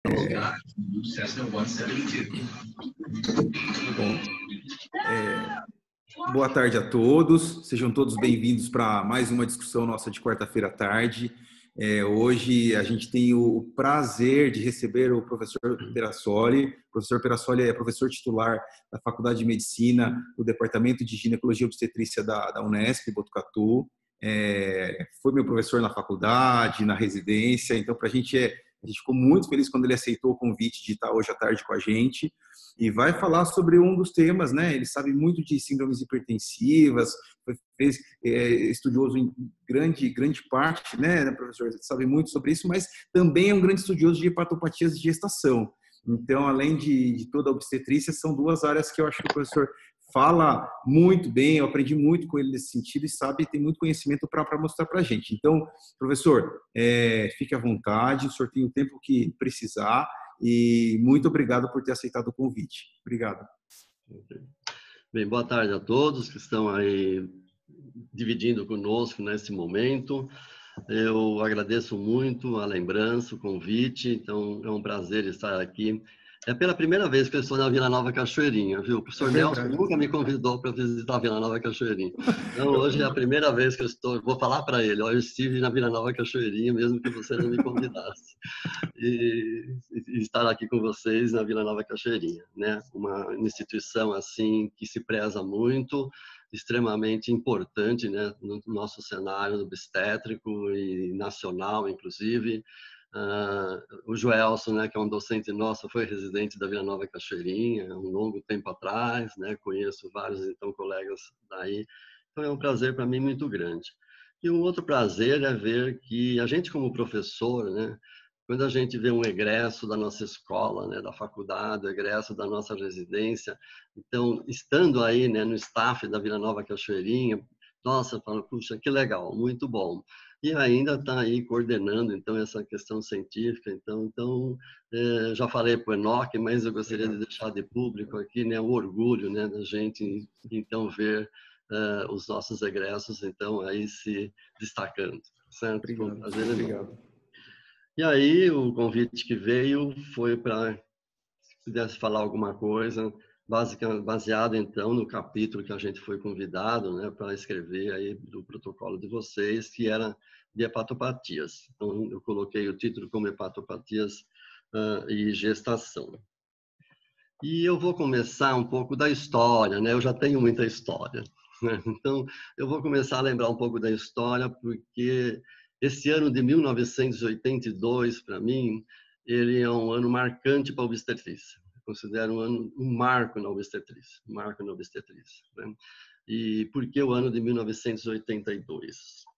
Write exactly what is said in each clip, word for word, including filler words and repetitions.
Bom, é, boa tarde a todos, sejam todos bem-vindos para mais uma discussão nossa de quarta-feira à tarde. É, hoje a gente tem o prazer de receber o professor Perassoli. O professor Perassoli é professor titular da Faculdade de Medicina, do Departamento de Ginecologia e Obstetrícia da, da Unesp, Botucatu. É, foi meu professor na faculdade, na residência, então para a gente é, a gente ficou muito feliz quando ele aceitou o convite de estar hoje à tarde com a gente e vai falar sobre um dos temas, né? Ele sabe muito de síndromes hipertensivas, fez é, estudioso em grande grande parte, né, professor? Ele sabe muito sobre isso, mas também é um grande estudioso de hepatopatias de gestação. Então, além de, de toda a obstetrícia, são duas áreas que eu acho que o professor fala muito bem, eu aprendi muito com ele nesse sentido e sabe, tem muito conhecimento para mostrar para a gente. Então, professor, é, fique à vontade, o senhor tem o tempo que precisar e muito obrigado por ter aceitado o convite. Obrigado. Bem, boa tarde a todos que estão aí dividindo conosco nesse momento. Eu agradeço muito a lembrança, o convite, então é um prazer estar aqui. É pela primeira vez que eu estou na Vila Nova Cachoeirinha, viu? O professor é Nelson nunca me convidou para visitar a Vila Nova Cachoeirinha. Então, hoje é a primeira vez que eu estou, vou falar para ele, ó, eu estive na Vila Nova Cachoeirinha, mesmo que você não me convidasse. E, e estar aqui com vocês na Vila Nova Cachoeirinha, né? Uma instituição assim que se preza muito, extremamente importante, né, no nosso cenário obstétrico e nacional, inclusive. Uh, o Joelson, né, que é um docente nosso, foi residente da Vila Nova Cachoeirinha há um longo tempo atrás, né, conheço vários então colegas daí, então é um prazer para mim muito grande. E um outro prazer é ver que a gente como professor, né, quando a gente vê um egresso da nossa escola, né, da faculdade, o egresso da nossa residência, então, estando aí, né, no staff da Vila Nova Cachoeirinha, nossa, falo, puxa, que legal, muito bom. E ainda está aí coordenando, então, essa questão científica. Então, então é, já falei para o Enoque, mas eu gostaria de deixar de público aqui, né, o orgulho, né, da gente, então, ver uh, os nossos egressos, então, aí se destacando. Certo? Obrigado. Prazer Obrigado. E aí, o convite que veio foi para, se pudesse falar alguma coisa, básica, baseado, então, no capítulo que a gente foi convidado, né, para escrever aí do protocolo de vocês, que era de hepatopatias. Então, eu coloquei o título como hepatopatias uh, e gestação. E eu vou começar um pouco da história, né? Eu já tenho muita história, né? Então, eu vou começar a lembrar um pouco da história, porque esse ano de mil novecentos e oitenta e dois, para mim, ele é um ano marcante para a obstetrícia. Eu considero um ano, um marco na obstetrícia, um marco na obstetrícia, né? E por que o ano de mil novecentos e oitenta e dois?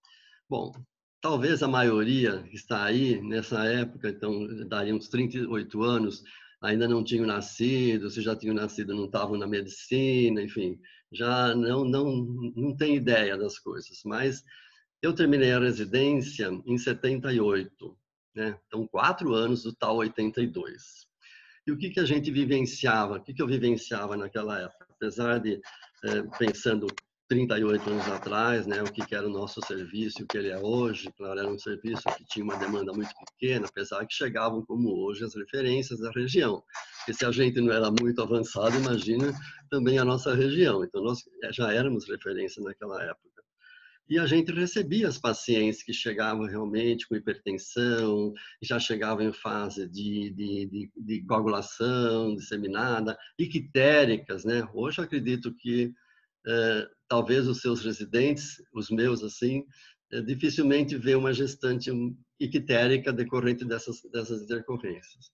Bom, talvez a maioria que está aí nessa época, então daria uns trinta e oito anos, ainda não tinham nascido, se já tinham nascido não estavam na medicina, enfim, já não não não tem ideia das coisas. Mas eu terminei a residência em setenta e oito, né? Então quatro anos do tal oitenta e dois. E o que que a gente vivenciava? O que que eu vivenciava naquela época? Apesar de eh, pensando trinta e oito anos atrás, né, o que que era o nosso serviço, o que ele é hoje, claro, era um serviço que tinha uma demanda muito pequena, apesar que chegavam como hoje as referências da região. Porque se a gente não era muito avançado, imagina também a nossa região. Então nós já éramos referência naquela época. E a gente recebia as pacientes que chegavam realmente com hipertensão, já chegavam em fase de, de, de, de coagulação disseminada, ictéricas, né? Hoje eu acredito que eh, talvez os seus residentes, os meus assim, eh, dificilmente vê uma gestante ictérica decorrente dessas, dessas intercorrências.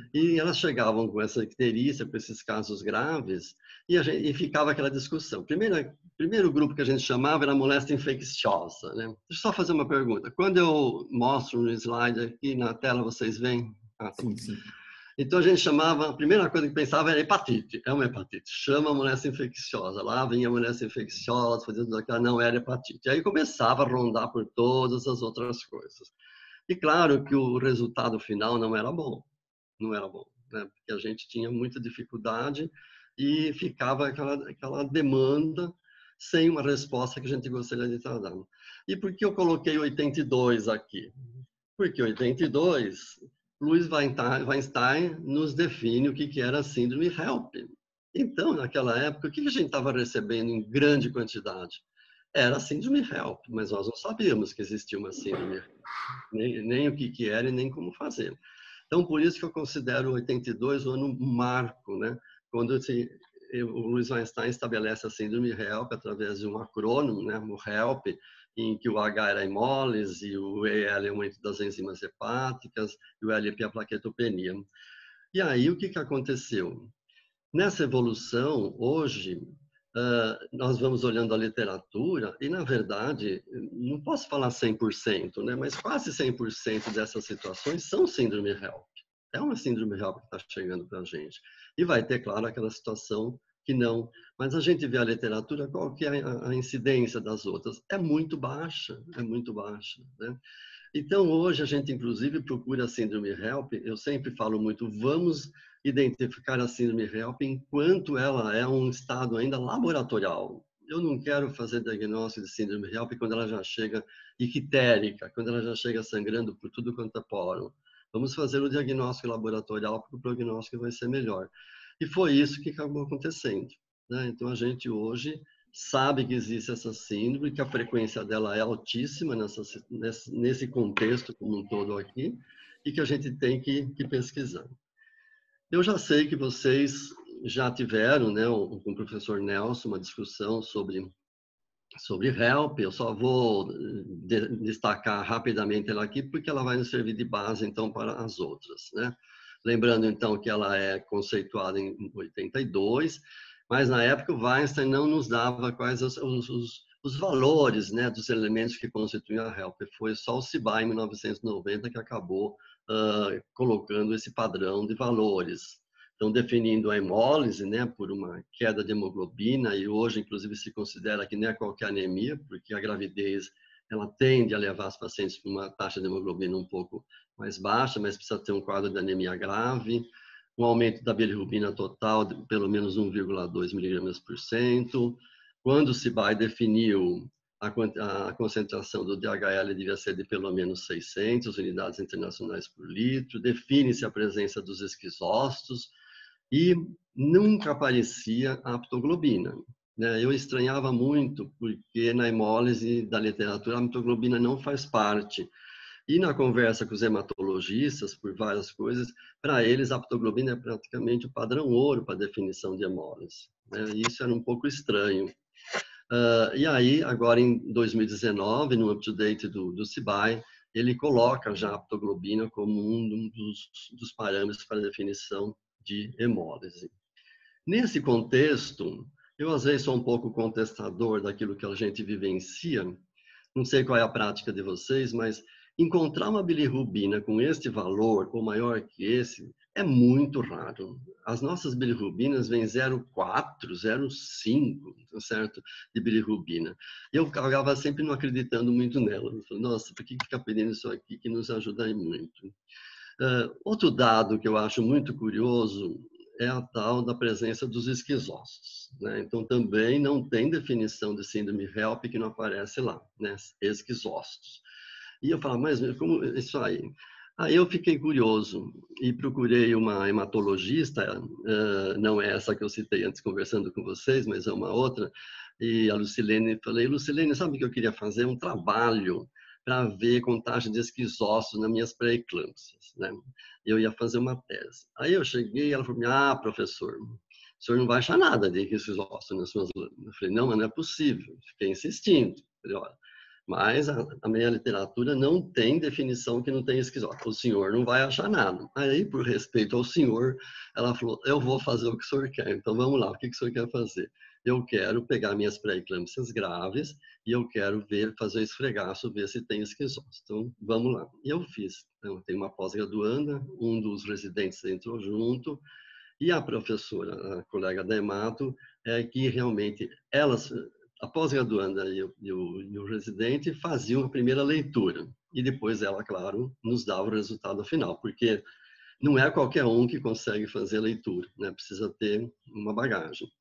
E elas chegavam com essa icterícia, com esses casos graves, e, a gente, e ficava aquela discussão. Primeiro, primeiro grupo que a gente chamava era moléstia infecciosa, né? Deixa eu só fazer uma pergunta. Quando eu mostro no slide aqui na tela, vocês veem? Ah, tá. Sim, sim. Então a gente chamava, a primeira coisa que pensava era hepatite, é uma hepatite, chama a moléstia infecciosa. Lá vinha a moléstia infecciosa, fazendo aquela, não era hepatite. E aí começava a rondar por todas as outras coisas. E claro que o resultado final não era bom. Não era bom, né? Porque a gente tinha muita dificuldade e ficava aquela, aquela demanda sem uma resposta que a gente gostaria de estar dando. E por que eu coloquei oitenta e dois aqui? Porque oitenta e dois Louis Weinstein nos define o que era a síndrome HELP. Então, naquela época, o que a gente estava recebendo em grande quantidade? Era a síndrome HELP, mas nós não sabíamos que existia uma síndrome, nem, nem o que era e nem como fazer. Então, por isso que eu considero oitenta e dois o ano marco, né? Quando assim, o Louis Weinstein estabelece a síndrome HELP através de um acrônimo, né? O HELP, em que o H era a hemólise, o E L é aumento das enzimas hepáticas, e o L P a plaquetopenia. E aí, o que, que aconteceu? Nessa evolução, hoje, nós vamos olhando a literatura e, na verdade, não posso falar cem por cento, né? Mas quase cem por cento dessas situações são síndrome HELP. É uma síndrome HELP que está chegando para a gente. E vai ter, claro, aquela situação que não. Mas a gente vê a literatura, qual que é a incidência das outras? É muito baixa, é muito baixa, né? Então, hoje, a gente, inclusive, procura a síndrome HELP. Eu sempre falo muito, vamos identificar a síndrome HELP enquanto ela é um estado ainda laboratorial. Eu não quero fazer diagnóstico de síndrome HELP quando ela já chega ictérica, quando ela já chega sangrando por tudo quanto é poro. Vamos fazer o diagnóstico laboratorial, porque o prognóstico vai ser melhor. E foi isso que acabou acontecendo, né? Então, a gente hoje sabe que existe essa síndrome, que a frequência dela é altíssima nessa, nesse contexto como um todo aqui, e que a gente tem que, que pesquisar. Eu já sei que vocês já tiveram, né, com o professor Nelson, uma discussão sobre, sobre HELP. Eu só vou de, destacar rapidamente ela aqui, porque ela vai nos servir de base, então, para as outras, né? Lembrando, então, que ela é conceituada em oitenta e dois, mas na época o Weinstein não nos dava quais os, os, os valores, né, dos elementos que constituem a HELP. Foi só o CIBA, em mil novecentos e noventa, que acabou uh, colocando esse padrão de valores. Então, definindo a hemólise, né, por uma queda de hemoglobina, e hoje, inclusive, se considera que não é qualquer anemia, porque a gravidez ela tende a levar os pacientes para uma taxa de hemoglobina um pouco mais baixa, mas precisa ter um quadro de anemia grave, um aumento da bilirrubina total de pelo menos um vírgula dois miligramas por cento. Quando o CIBAI definiu a, a concentração do D H L devia ser de pelo menos seiscentas unidades internacionais por litro, define-se a presença dos esquizócitos e nunca aparecia a aptoglobina. Eu estranhava muito, porque na hemólise da literatura a aptoglobina não faz parte. E na conversa com os hematologistas, por várias coisas, para eles a aptoglobina é praticamente o padrão ouro para a definição de hemólise. E isso era um pouco estranho. Uh, e aí, agora em dois mil e dezenove, no up-to-date do, do CIBAI, ele coloca já a aptoglobina como um dos, dos parâmetros para a definição de hemólise. Nesse contexto, eu às vezes sou um pouco contestador daquilo que a gente vivencia. Não sei qual é a prática de vocês, mas encontrar uma bilirrubina com este valor ou maior que esse é muito raro. As nossas bilirrubinas vêm zero vírgula quatro, zero vírgula cinco, certo? De bilirrubina. E eu acabava sempre não acreditando muito nela. Eu falei, nossa, por que ficar pedindo isso aqui que nos ajuda muito? Uh, outro dado que eu acho muito curioso é a tal da presença dos esquizócitos, né? Então, também não tem definição de síndrome HELP que não aparece lá, né? Esquizócitos. E eu falo, mas como isso aí? Aí eu fiquei curioso e procurei uma hematologista, não é essa que eu citei antes conversando com vocês, mas é uma outra, e a Lucilene, falei, Lucilene, sabe o que eu queria fazer? Um trabalho para ver contagem de esquizócitos nas minhas pré-eclâmpsias, né? Eu ia fazer uma tese. Aí eu cheguei e ela falou, ah, professor, o senhor não vai achar nada de esquizócitos nas suas lâminas. Eu falei, não, mas não é possível. Fiquei insistindo. Falei, olha, mas a, a minha literatura não tem definição que não tem esquizótico. O senhor não vai achar nada. Aí, por respeito ao senhor, ela falou, eu vou fazer o que o senhor quer. Então, vamos lá, o que o senhor quer fazer? Eu quero pegar minhas pré-eclâmpsias graves e eu quero ver, fazer esfregaço, ver se tem esquizótico. Então, vamos lá. E eu fiz. Então, tem uma pós-graduanda, um dos residentes entrou junto, e a professora, a colega da Hemato, é que realmente elas, a pós-graduanda e, e, e o residente faziam a primeira leitura. E depois ela, claro, nos dava o resultado final, porque não é qualquer um que consegue fazer a leitura, né? Precisa ter uma bagagem.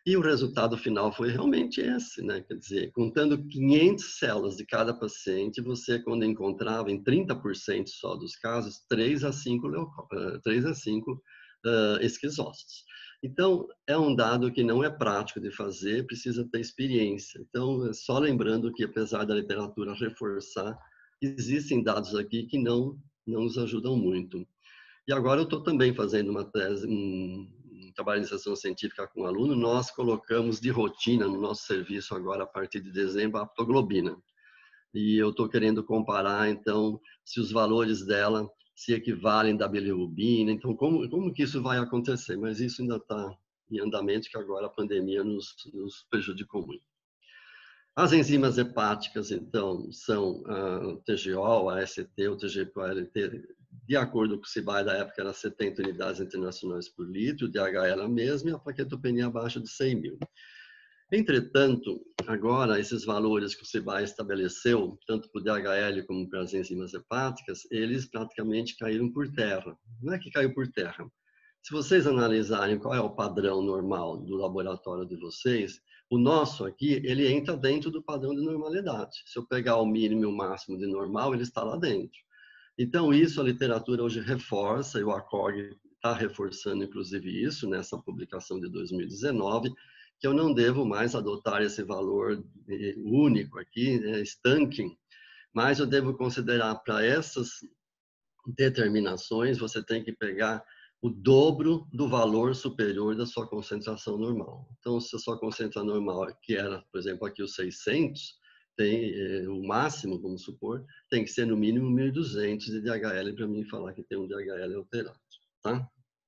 E o resultado final foi realmente esse, né? Quer dizer, contando quinhentas células de cada paciente, você, quando encontrava em trinta por cento só dos casos, três a cinco, leuco... três a cinco uh, esquizócitos. Então, é um dado que não é prático de fazer, precisa ter experiência. Então, só lembrando que, apesar da literatura reforçar, existem dados aqui que não, não nos ajudam muito. E agora eu estou também fazendo uma tese, um, um trabalho de iniciação científica com um aluno. Nós colocamos de rotina no nosso serviço agora, a partir de dezembro, a aptoglobina. E eu estou querendo comparar, então, se os valores dela se equivalem da bilirrubina. Então, como, como que isso vai acontecer? Mas isso ainda está em andamento, que agora a pandemia nos, nos prejudicou muito. As enzimas hepáticas, então, são a T G O, a S T, o T G P O L T, de acordo com o C I B A, da época era setenta unidades internacionais por litro, o D H L a mesma e a plaquetopenia abaixo de cem mil. Entretanto, agora, esses valores que o C I B A estabeleceu, tanto para o D H L como para as enzimas hepáticas, eles praticamente caíram por terra. Não é que caiu por terra. Se vocês analisarem qual é o padrão normal do laboratório de vocês, o nosso aqui, ele entra dentro do padrão de normalidade. Se eu pegar o mínimo e o máximo de normal, ele está lá dentro. Então, isso a literatura hoje reforça, e o ACOG está reforçando, inclusive, isso nessa publicação de dois mil e dezenove, que eu não devo mais adotar esse valor único aqui, né, stunking, mas eu devo considerar para essas determinações, você tem que pegar o dobro do valor superior da sua concentração normal. Então, se a sua concentração normal, que era, por exemplo, aqui os seiscentos, tem eh, o máximo, vamos supor, tem que ser no mínimo mil e duzentos de D H L para mim falar que tem um D H L alterado, tá?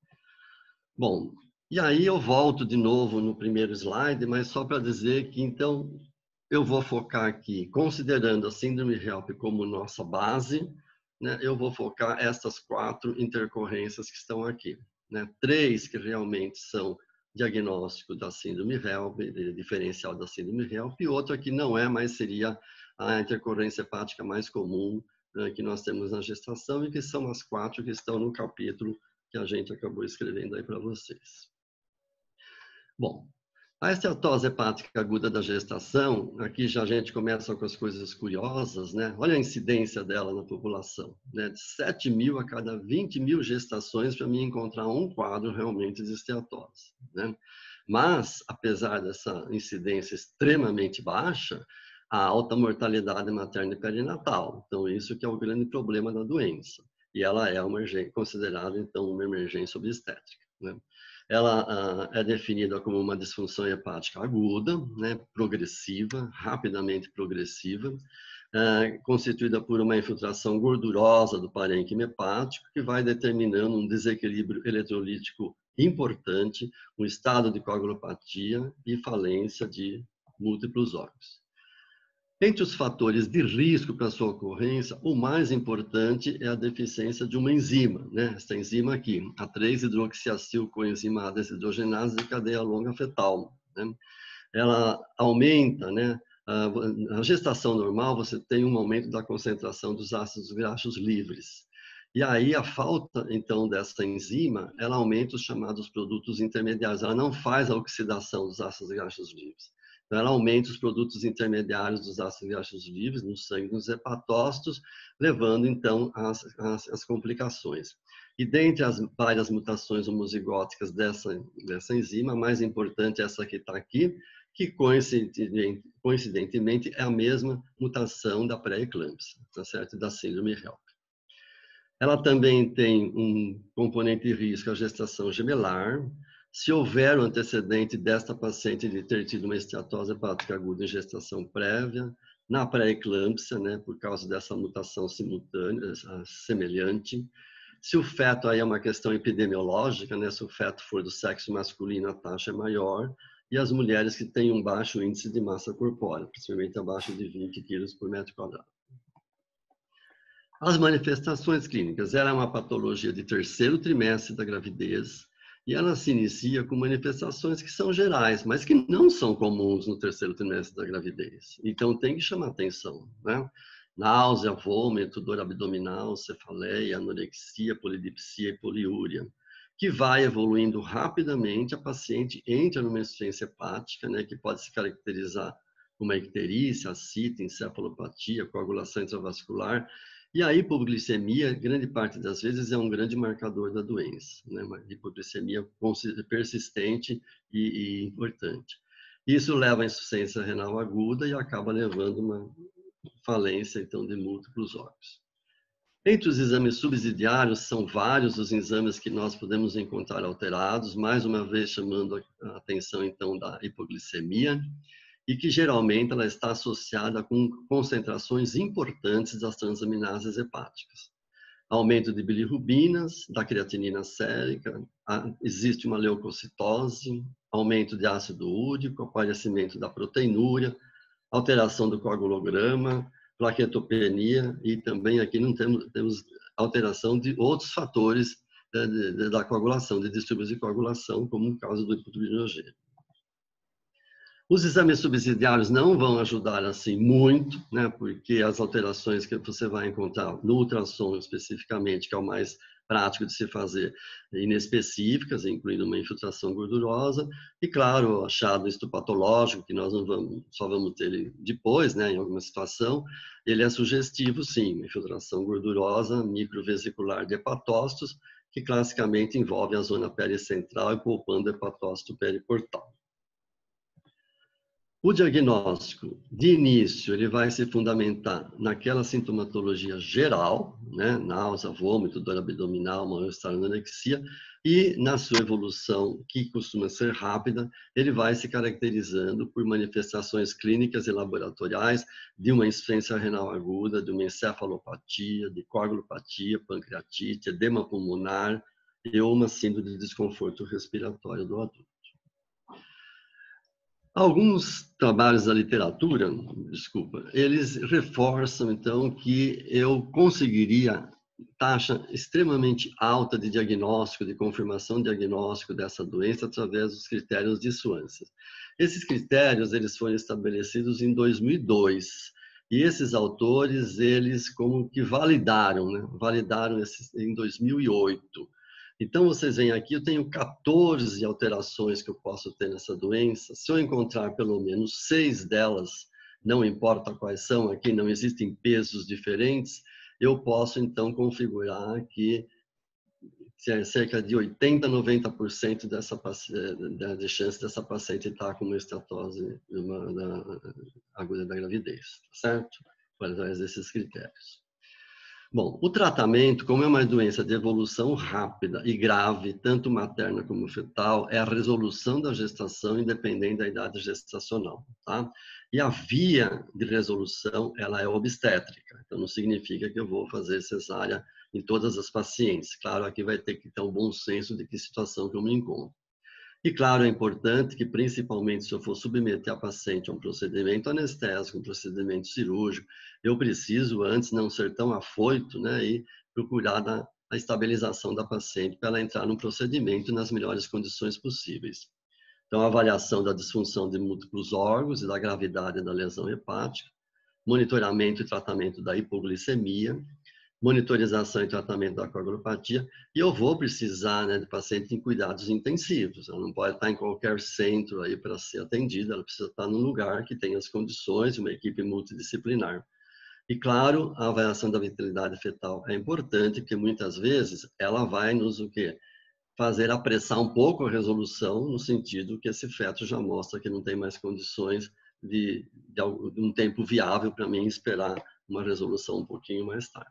Bom, e aí eu volto de novo no primeiro slide, mas só para dizer que, então, eu vou focar aqui, considerando a síndrome HELP como nossa base, né, eu vou focar essas quatro intercorrências que estão aqui. Né? Três que realmente são diagnóstico da síndrome HELP, diferencial da síndrome HELP, e outro que não é, mas seria a intercorrência hepática mais comum, né, que nós temos na gestação, e que são as quatro que estão no capítulo que a gente acabou escrevendo aí para vocês. Bom, a esteatose hepática aguda da gestação, aqui já a gente começa com as coisas curiosas, né? Olha a incidência dela na população, né? De sete mil a cada vinte mil gestações para mim encontrar um quadro realmente de esteatose, né? Mas, apesar dessa incidência extremamente baixa, a alta mortalidade materna e perinatal. Então, isso que é o grande problema da doença. E ela é uma, considerada, então, uma emergência obstétrica, né? Ela uh, é definida como uma disfunção hepática aguda, né, progressiva, rapidamente progressiva, uh, constituída por uma infiltração gordurosa do parênquima hepático, que vai determinando um desequilíbrio eletrolítico importante, um estado de coagulopatia e falência de múltiplos órgãos. Entre os fatores de risco para sua ocorrência, o mais importante é a deficiência de uma enzima, né? Essa enzima aqui, a três hidroxiacilcoenzima desidrogenase de cadeia longa fetal, né? Ela aumenta, né? A gestação normal, você tem um aumento da concentração dos ácidos graxos livres. E aí, a falta, então, dessa enzima, ela aumenta os chamados produtos intermediários. Ela não faz a oxidação dos ácidos graxos livres. Então, ela aumenta os produtos intermediários dos ácidos graxos livres no sangue dos hepatócitos, levando, então, às, às, às complicações. E dentre as várias mutações homozigóticas dessa, dessa enzima, a mais importante é essa que está aqui, que coincidentemente, coincidentemente é a mesma mutação da pré-eclâmpsia, tá certo? Da síndrome HELP. Ela também tem um componente de risco, a gestação gemelar. Se houver o antecedente desta paciente de ter tido uma esteatose hepática aguda em gestação prévia, na pré-eclâmpsia, né, por causa dessa mutação simultânea, semelhante. Se o feto aí é uma questão epidemiológica, né, se o feto for do sexo masculino, a taxa é maior. E as mulheres que têm um baixo índice de massa corpórea, principalmente abaixo de vinte quilos por metro quadrado. As manifestações clínicas, ela é uma patologia de terceiro trimestre da gravidez e ela se inicia com manifestações que são gerais, mas que não são comuns no terceiro trimestre da gravidez. Então, tem que chamar atenção, né? Náusea, vômito, dor abdominal, cefaleia, anorexia, polidipsia e poliúria. que vai evoluindo rapidamente, a paciente entra numa insuficiência hepática, né, que pode se caracterizar como a icterícia, ascita, encefalopatia, coagulação intravascular, e a hipoglicemia, grande parte das vezes, é um grande marcador da doença, né, uma hipoglicemia persistente e, e importante. Isso leva à insuficiência renal aguda e acaba levando a uma falência, então, de múltiplos órgãos. Entre os exames subsidiários, são vários os exames que nós podemos encontrar alterados, mais uma vez chamando a atenção, então, da hipoglicemia, e que geralmente ela está associada com concentrações importantes das transaminases hepáticas. Aumento de bilirrubinas, da creatinina sérica, existe uma leucocitose, aumento de ácido úrico, aparecimento da proteinúria, alteração do coagulograma, plaquetopenia, e também aqui não temos, temos alteração de outros fatores de, de, da coagulação, de distúrbios de coagulação, como o caso do hipotubinogênio. Os exames subsidiários não vão ajudar assim muito, né, porque as alterações que você vai encontrar no ultrassom especificamente, que é o mais prático de se fazer, inespecíficas, incluindo uma infiltração gordurosa, e claro, o achado histopatológico, que nós não vamos, só vamos ter ele depois, né, em alguma situação, ele é sugestivo, sim, uma infiltração gordurosa microvesicular de hepatócitos, que classicamente envolve a zona pericentral e poupando o hepatócito periportal. O diagnóstico, de início, ele vai se fundamentar naquela sintomatologia geral, né? Náusea, vômito, dor abdominal, mal-estar, anorexia, e na sua evolução, que costuma ser rápida, ele vai se caracterizando por manifestações clínicas e laboratoriais de uma insuficiência renal aguda, de uma encefalopatia, de coagulopatia, pancreatite, edema pulmonar e uma síndrome de desconforto respiratório do adulto. Alguns trabalhos da literatura, desculpa, eles reforçam, então, que eu conseguiria taxa extremamente alta de diagnóstico, de confirmação diagnóstico dessa doença através dos critérios de Swanson. Esses critérios, eles foram estabelecidos em dois mil e dois, e esses autores, eles como que validaram, né? Validaram esses em dois mil e oito. Então, vocês veem aqui, eu tenho quatorze alterações que eu posso ter nessa doença. Se eu encontrar pelo menos seis delas, não importa quais são, aqui não existem pesos diferentes, eu posso, então, configurar que cerca de oitenta, noventa por cento dessa, de chance dessa paciente estar com uma esteatose aguda da gravidez, certo? Através desses critérios. Bom, o tratamento, como é uma doença de evolução rápida e grave, tanto materna como fetal, é a resolução da gestação independente da idade gestacional, tá? E a via de resolução, ela é obstétrica, então não significa que eu vou fazer cesárea em todas as pacientes. Claro, aqui vai ter que ter um bom senso de que situação que eu me encontro. E claro, é importante que, principalmente se eu for submeter a paciente a um procedimento anestésico, um procedimento cirúrgico, eu preciso antes não ser tão afoito, né, e procurar a, a estabilização da paciente para ela entrar no procedimento nas melhores condições possíveis. Então, a avaliação da disfunção de múltiplos órgãos e da gravidade da lesão hepática, monitoramento e tratamento da hipoglicemia, monitorização e tratamento da coagulopatia, e eu vou precisar, né, de paciente em cuidados intensivos. Ela não pode estar em qualquer centro aí para ser atendida, ela precisa estar num lugar que tenha as condições, uma equipe multidisciplinar. E claro, a avaliação da vitalidade fetal é importante, porque muitas vezes ela vai nos o quê? Fazer apressar um pouco a resolução, no sentido que esse feto já mostra que não tem mais condições de, de um tempo viável para mim esperar uma resolução um pouquinho mais tarde.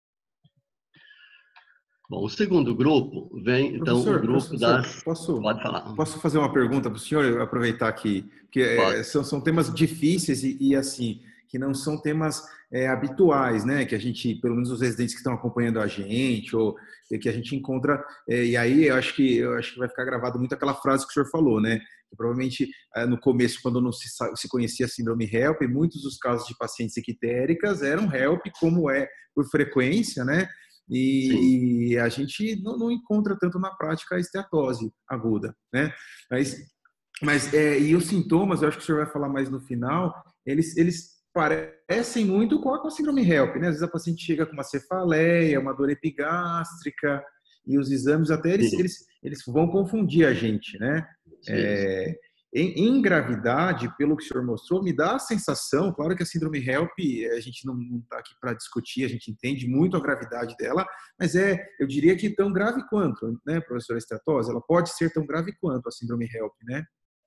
Bom, o segundo grupo vem, então, professor, o grupo professor, das... Posso, Pode falar. Posso fazer uma pergunta para o senhor, aproveitar que, que é, são, são temas difíceis e, e, assim, que não são temas é, habituais, né? Que a gente, pelo menos os residentes que estão acompanhando a gente, ou que a gente encontra, é, e aí eu acho, que, eu acho que vai ficar gravado muito aquela frase que o senhor falou, né? Que provavelmente, no começo, quando não se, se conhecia a síndrome HELP, muitos dos casos de pacientes ictéricas eram HELP, como é por frequência, né? E Sim. a gente não, não encontra tanto na prática a esteatose aguda, né? Mas, mas é, e os sintomas, eu acho que o senhor vai falar mais no final, eles, eles parecem muito com a síndrome HELP, né? Às vezes a paciente chega com uma cefaleia, uma dor epigástrica, e os exames até eles, eles, eles vão confundir a gente, né? É, em, em gravidade, pelo que o senhor mostrou, me dá a sensação, claro que a síndrome HELP, a gente não está aqui para discutir, a gente entende muito a gravidade dela, mas é, eu diria que tão grave quanto, né, professora Esteatose? Ela pode ser tão grave quanto a síndrome HELP, né?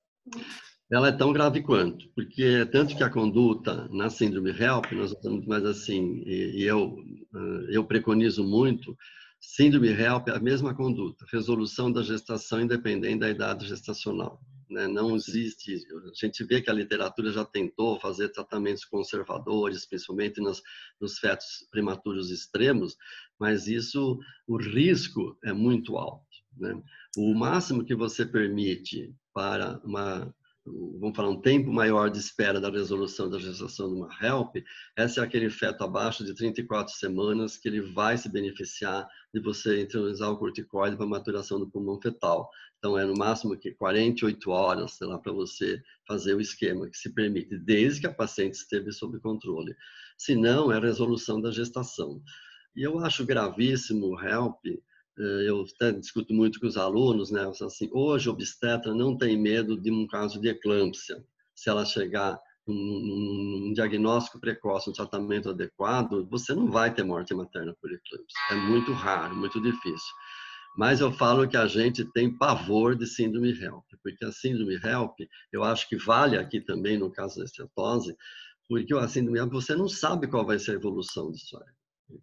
Ela é tão grave quanto, porque tanto que a conduta na síndrome HELP, nós estamos mais assim, e, e eu, eu preconizo muito, síndrome HELP é a mesma conduta, resolução da gestação independente da idade gestacional. Né? Não existe, a gente vê que a literatura já tentou fazer tratamentos conservadores, principalmente nos, nos fetos prematuros extremos, mas isso, o risco é muito alto. Né? O máximo que você permite para uma vamos falar, um tempo maior de espera da resolução da gestação de uma HELP, esse é aquele feto abaixo de trinta e quatro semanas que ele vai se beneficiar de você introduzir o corticoide para a maturação do pulmão fetal. Então, é no máximo que quarenta e oito horas, sei lá, para você fazer o esquema que se permite, desde que a paciente esteve sob controle. Se não, é a resolução da gestação. E eu acho gravíssimo o HELP. Eu até discuto muito com os alunos, né? Assim, hoje o obstetra não tem medo de um caso de eclâmpsia. Se ela chegar num, num diagnóstico precoce, um tratamento adequado, você não vai ter morte materna por eclâmpsia. É muito raro, muito difícil. Mas eu falo que a gente tem pavor de síndrome HELP, porque a síndrome HELP, eu acho que vale aqui também no caso da esteatose, porque a síndrome HELP, você não sabe qual vai ser a evolução disso aí.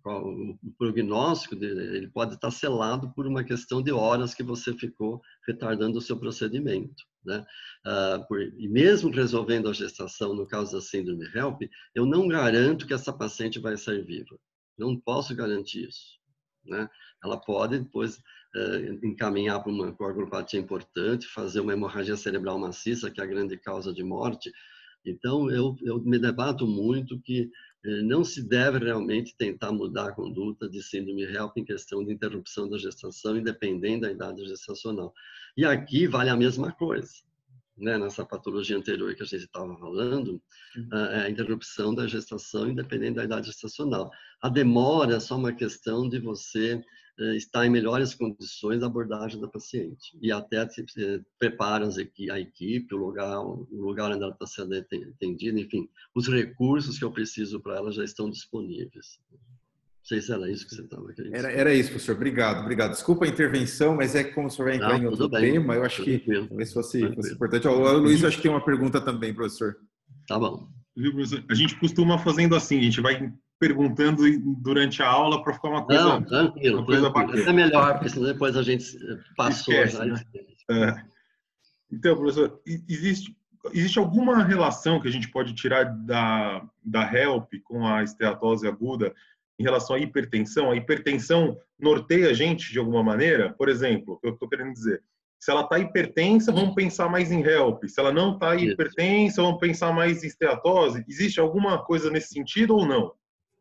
O prognóstico dele, ele pode estar selado por uma questão de horas que você ficou retardando o seu procedimento, né? Ah, por, e mesmo resolvendo a gestação, no caso da síndrome HELP, eu não garanto que essa paciente vai sair viva. Não posso garantir isso, né? Ela pode depois eh, encaminhar para uma coagulopatia importante, fazer uma hemorragia cerebral maciça, que é a grande causa de morte. Então, eu, eu me debato muito que não se deve realmente tentar mudar a conduta de síndrome HELP em questão de interrupção da gestação, independente da idade gestacional. E aqui vale a mesma coisa, né? Nessa patologia anterior que a gente estava falando, a interrupção da gestação, independente da idade gestacional. A demora é só uma questão de você estar em melhores condições da abordagem da paciente. E até prepara a equipe, o lugar, o lugar onde ela está sendo atendida, enfim, os recursos que eu preciso para ela já estão disponíveis. Não sei se era isso que você estava querendo Era, dizer. era isso, professor. Obrigado, obrigado. Desculpa a intervenção, mas é que como o senhor vai entrar Não, em outro tudo bem. tema, eu acho que Tranquilo. talvez fosse, fosse Tranquilo. importante. Ó, o Luiz, eu acho que tem uma pergunta também, professor. Tá bom. Viu, professor? A gente costuma fazendo assim, a gente vai perguntando durante a aula para ficar uma coisa, Não, tranquilo, uma coisa tranquilo. bacana. É melhor, porque senão depois a gente passou Esquece, já. né? É. Então, professor, existe, existe alguma relação que a gente pode tirar da, da HELP com a esteatose aguda em relação à hipertensão? A hipertensão norteia a gente de alguma maneira? Por exemplo, o que eu estou querendo dizer, se ela está hipertensa, vamos pensar mais em HELP. Se ela não está hipertensa, vamos pensar mais em esteatose. Existe alguma coisa nesse sentido ou não?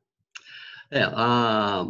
É, a,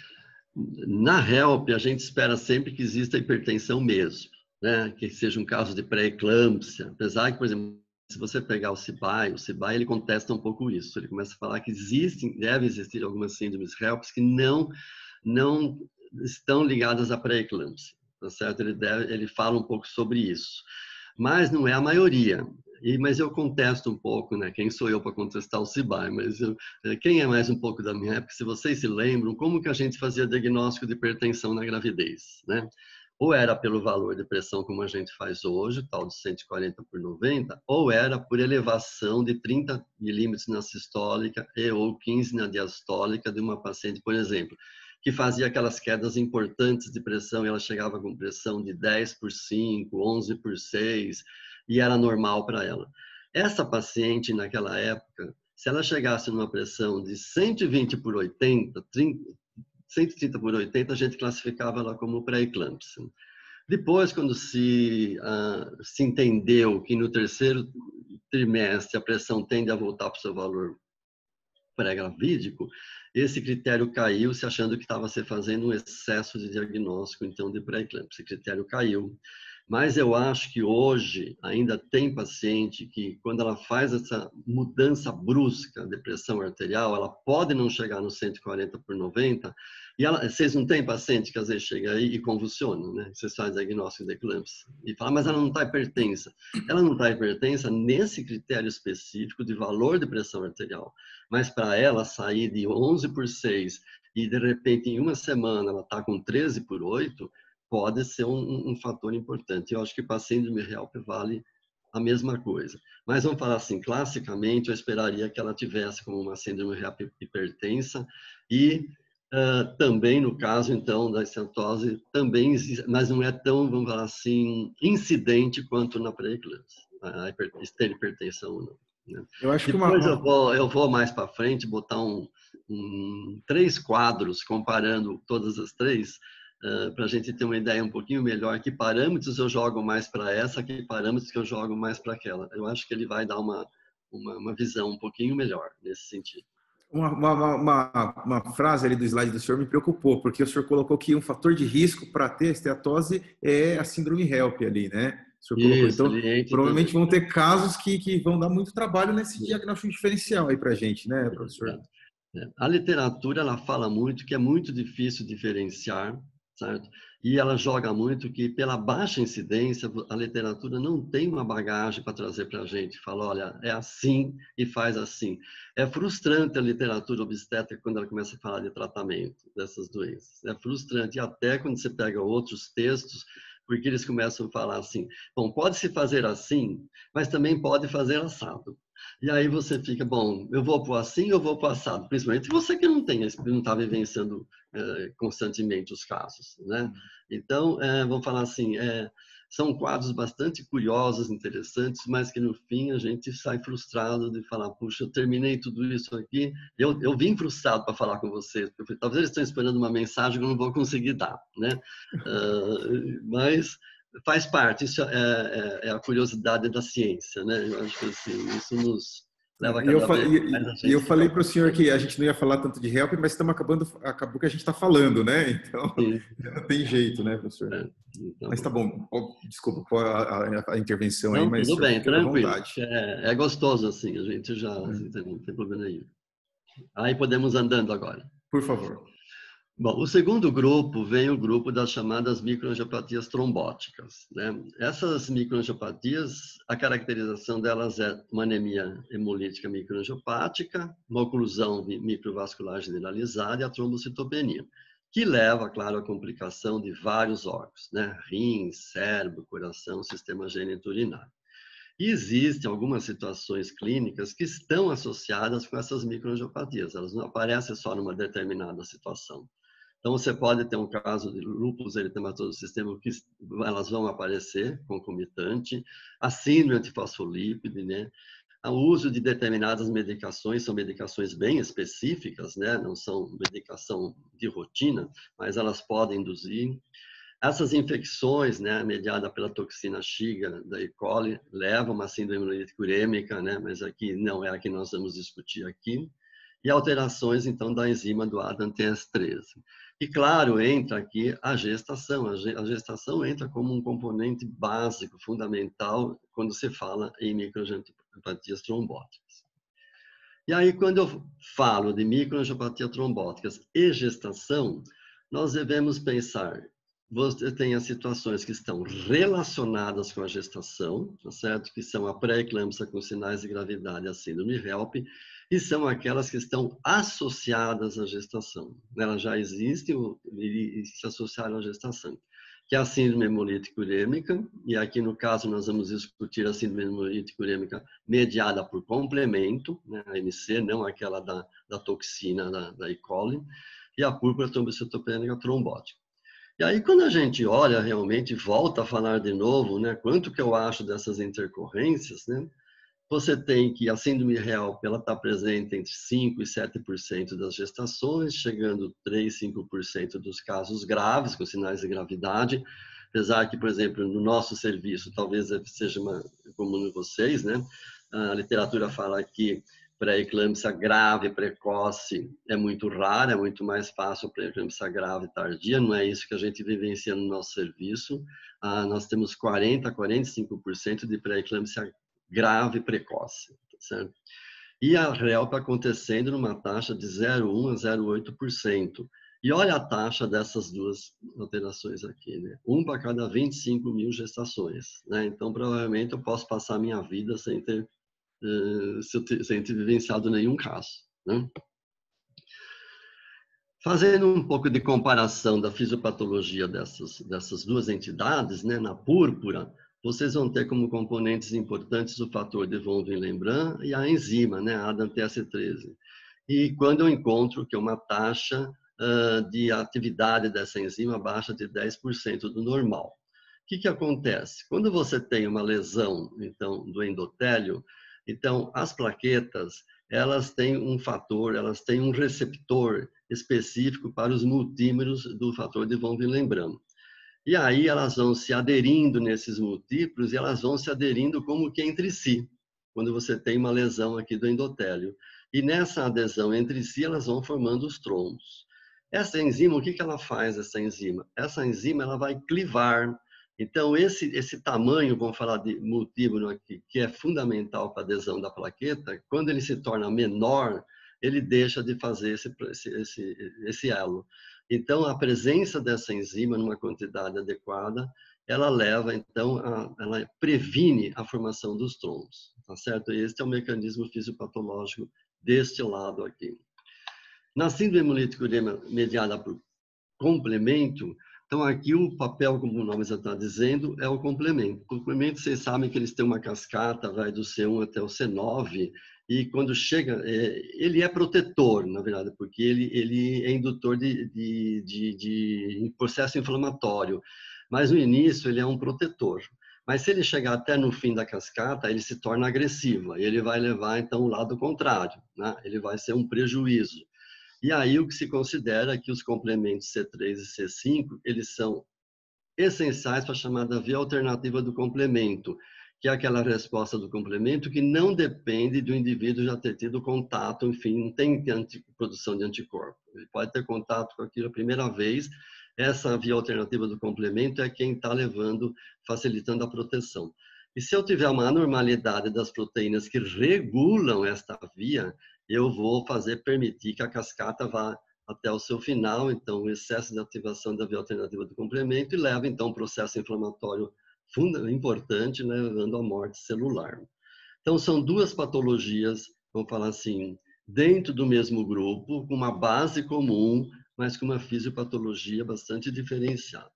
na HELP, a gente espera sempre que exista hipertensão mesmo, né? Que seja um caso de pré-eclâmpsia. Apesar que, por exemplo, se você pegar o CIBAI, o CIBAI ele contesta um pouco isso. Ele começa a falar que existem, devem existir algumas síndromes HELPs que não, não estão ligadas à pré-eclâmpsia. Tá certo? Ele, deve, ele fala um pouco sobre isso. Mas não é a maioria. E, mas eu contesto um pouco, né? Quem sou eu para contestar o CIBAI? Mas eu, quem é mais um pouco da minha época, se vocês se lembram, como que a gente fazia diagnóstico de hipertensão na gravidez, né? Ou era pelo valor de pressão, como a gente faz hoje, tal de cento e quarenta por noventa, ou era por elevação de trinta milímetros na sistólica e ou quinze na diastólica de uma paciente, por exemplo, que fazia aquelas quedas importantes de pressão, e ela chegava com pressão de dez por cinco, onze por seis, e era normal para ela. Essa paciente, naquela época, se ela chegasse numa pressão de cento e vinte por oitenta, cento e trinta por oitenta, a gente classificava ela como pré-eclâmpsia. Depois, quando se, uh, se entendeu que no terceiro trimestre a pressão tende a voltar para o seu valor pré-gravídico, esse critério caiu, se achando que estava se fazendo um excesso de diagnóstico, então, de pré-eclâmpsia. Esse critério caiu. Mas eu acho que hoje ainda tem paciente que, quando ela faz essa mudança brusca de pressão arterial, ela pode não chegar no cento e quarenta por noventa, e ela, vocês não têm paciente que às vezes chega aí e convulsiona, né? Vocês fazem diagnóstico de eclâmpsia e fala, mas ela não está hipertensa. Ela não está hipertensa nesse critério específico de valor de pressão arterial. Mas para ela sair de onze por seis e de repente em uma semana ela está com treze por oito, pode ser um, um fator importante. Eu acho que para a síndrome HELP vale a mesma coisa. Mas vamos falar assim, classicamente eu esperaria que ela tivesse como uma síndrome HELP hipertensa e uh, também no caso então da estenose, também existe, mas não é tão, vamos falar assim, incidente quanto na pré-eclâmpsia, a hipertensão não. Né? Eu acho Depois que uma, uma... Eu, vou, eu vou mais para frente botar um, um, três quadros comparando todas as três, Uh, para a gente ter uma ideia um pouquinho melhor que parâmetros eu jogo mais para essa, que parâmetros que eu jogo mais para aquela. Eu acho que ele vai dar uma, uma, uma visão um pouquinho melhor nesse sentido. Uma, uma, uma, uma frase ali do slide do senhor me preocupou, porque o senhor colocou que um fator de risco para ter esteatose é a síndrome HELP ali, né? O senhor colocou. Isso, Então, provavelmente também. vão ter casos que, que vão dar muito trabalho nesse diagnóstico diferencial aí para a gente, né, professor? É, é. A literatura, ela fala muito que é muito difícil diferenciar, certo? E ela joga muito que, pela baixa incidência, a literatura não tem uma bagagem para trazer para a gente. Fala, olha, é assim e faz assim. É frustrante a literatura obstétrica quando ela começa a falar de tratamento dessas doenças. É frustrante. E até quando você pega outros textos, porque eles começam a falar assim, bom, pode-se fazer assim, mas também pode fazer assado. E aí você fica, bom, eu vou para o assim ou vou para o assado? Principalmente você que não tem, não está vivenciando é, constantemente os casos, né? Então, é, vamos falar assim, é, são quadros bastante curiosos, interessantes, mas que no fim a gente sai frustrado de falar, puxa, eu terminei tudo isso aqui, eu, eu vim frustrado para falar com vocês, porque talvez eles estão esperando uma mensagem que eu não vou conseguir dar, né? Uh, mas faz parte, isso é, é, é a curiosidade da ciência, né? Eu acho que assim, isso nos leva E eu, cada vez mais a gente e eu falei para o senhor que a gente não ia falar tanto de HELP, mas estamos acabando, acabou que a gente está falando, né? Então, sim, não tem jeito, né, professor? É, então, mas tá bom, desculpa a, a, a intervenção não, aí, mas tudo bem, tranquilo. À vontade. É, é gostoso assim, a gente já é. assim, não tem problema nenhum. Aí podemos andando agora. Por favor. Bom, o segundo grupo vem o grupo das chamadas microangiopatias trombóticas, né? Essas microangiopatias, a caracterização delas é uma anemia hemolítica microangiopática, uma oclusão microvascular generalizada e a trombocitopenia, que leva, claro, à complicação de vários órgãos, né? Rins, cérebro, coração, sistema geniturinário. E existem algumas situações clínicas que estão associadas com essas microangiopatias, elas não aparecem só numa determinada situação. Então, você pode ter um caso de lúpus eritematoso sistêmico que elas vão aparecer concomitante, a síndrome antifosfolípide, né? O uso de determinadas medicações, são medicações bem específicas, né? Não são medicação de rotina, mas elas podem induzir. Essas infecções, né, mediadas pela toxina Shiga da E. coli, levam a uma síndrome hemolítica urêmica, né? Mas aqui não é a que nós vamos discutir aqui. E alterações, então, da enzima do A D A M T S treze. E, claro, entra aqui a gestação. A gestação entra como um componente básico, fundamental, quando se fala em microangiopatias trombóticas. E aí, quando eu falo de microangiopatia trombóticas e gestação, nós devemos pensar, você tem as situações que estão relacionadas com a gestação, tá certo? Que são a pré-eclâmpsia com sinais de gravidade, a síndrome HELP, e são aquelas que estão associadas à gestação. Elas já existem e se associaram à gestação, que é a síndrome hemolítica urêmica, e aqui no caso nós vamos discutir a síndrome hemolítica urêmica mediada por complemento, né, a M C, não aquela da, da toxina da, da E. coli, e a púrpura trombocitopênica trombótica. E aí, quando a gente olha realmente, volta a falar de novo, né, quanto que eu acho dessas intercorrências, né, você tem que a síndrome HELP, ela está presente entre cinco e sete por cento das gestações, chegando a três, cinco por cento dos casos graves, com sinais de gravidade, apesar que, por exemplo, no nosso serviço, talvez seja uma, comum em vocês, né, a literatura fala que pré-eclâmpsia grave, precoce, é muito rara, é muito mais fácil pré-eclâmpsia grave tardia, não é isso que a gente vivencia no nosso serviço. Ah, nós temos quarenta a quarenta e cinco por cento de pré-eclâmpsia grave precoce, certo? E a R E L P acontecendo numa taxa de zero vírgula um a zero vírgula oito por cento. E olha a taxa dessas duas alterações aqui, né? Um para cada vinte e cinco mil gestações, né? Então, provavelmente, eu posso passar a minha vida sem ter, uh, sem ter vivenciado nenhum caso, né? Fazendo um pouco de comparação da fisiopatologia dessas, dessas duas entidades, né? Na púrpura, vocês vão ter como componentes importantes o fator de von Willebrand e a enzima, né? A ADAM T S treze. E quando eu encontro que é uma taxa uh, de atividade dessa enzima abaixo de dez por cento do normal. O que que acontece? Quando você tem uma lesão, então, do endotélio, então, as plaquetas, elas têm um fator, elas têm um receptor específico para os multímeros do fator de von Willebrand. E aí elas vão se aderindo nesses múltiplos e elas vão se aderindo como que entre si, quando você tem uma lesão aqui do endotélio. E nessa adesão entre si, elas vão formando os trombos. Essa enzima, o que que ela faz, essa enzima? Essa enzima, ela vai clivar. Então, esse, esse tamanho, vamos falar de multímero aqui, que é fundamental para a adesão da plaqueta, quando ele se torna menor, ele deixa de fazer esse, esse, esse elo. Então, a presença dessa enzima numa quantidade adequada, ela leva, então, a, ela previne a formação dos trombos, tá certo? E este é o mecanismo fisiopatológico deste lado aqui. Na síndrome hemolítica urêmica mediada por complemento, então aqui o papel, como o nome já está dizendo, é o complemento. O complemento, vocês sabem que eles têm uma cascata, vai do C um até o C nove, e quando chega, é, ele é protetor, na verdade, porque ele, ele é indutor de, de, de, de processo inflamatório, mas no início ele é um protetor. Mas se ele chegar até no fim da cascata, ele se torna agressivo, e ele vai levar, então, o lado contrário, né? Ele vai ser um prejuízo. E aí o que se considera é que os complementos C três e C cinco, eles são essenciais para a chamada via alternativa do complemento, que é aquela resposta do complemento que não depende do indivíduo já ter tido contato, enfim, não tem produção de anticorpo. Ele pode ter contato com aquilo a primeira vez. Essa via alternativa do complemento é quem está levando, facilitando a proteção. E se eu tiver uma anormalidade das proteínas que regulam esta via, eu vou fazer, permitir que a cascata vá até o seu final, então o excesso de ativação da via alternativa do complemento e leva então um processo inflamatório importante, né, levando à morte celular. Então são duas patologias, vamos falar assim, dentro do mesmo grupo, com uma base comum, mas com uma fisiopatologia bastante diferenciada.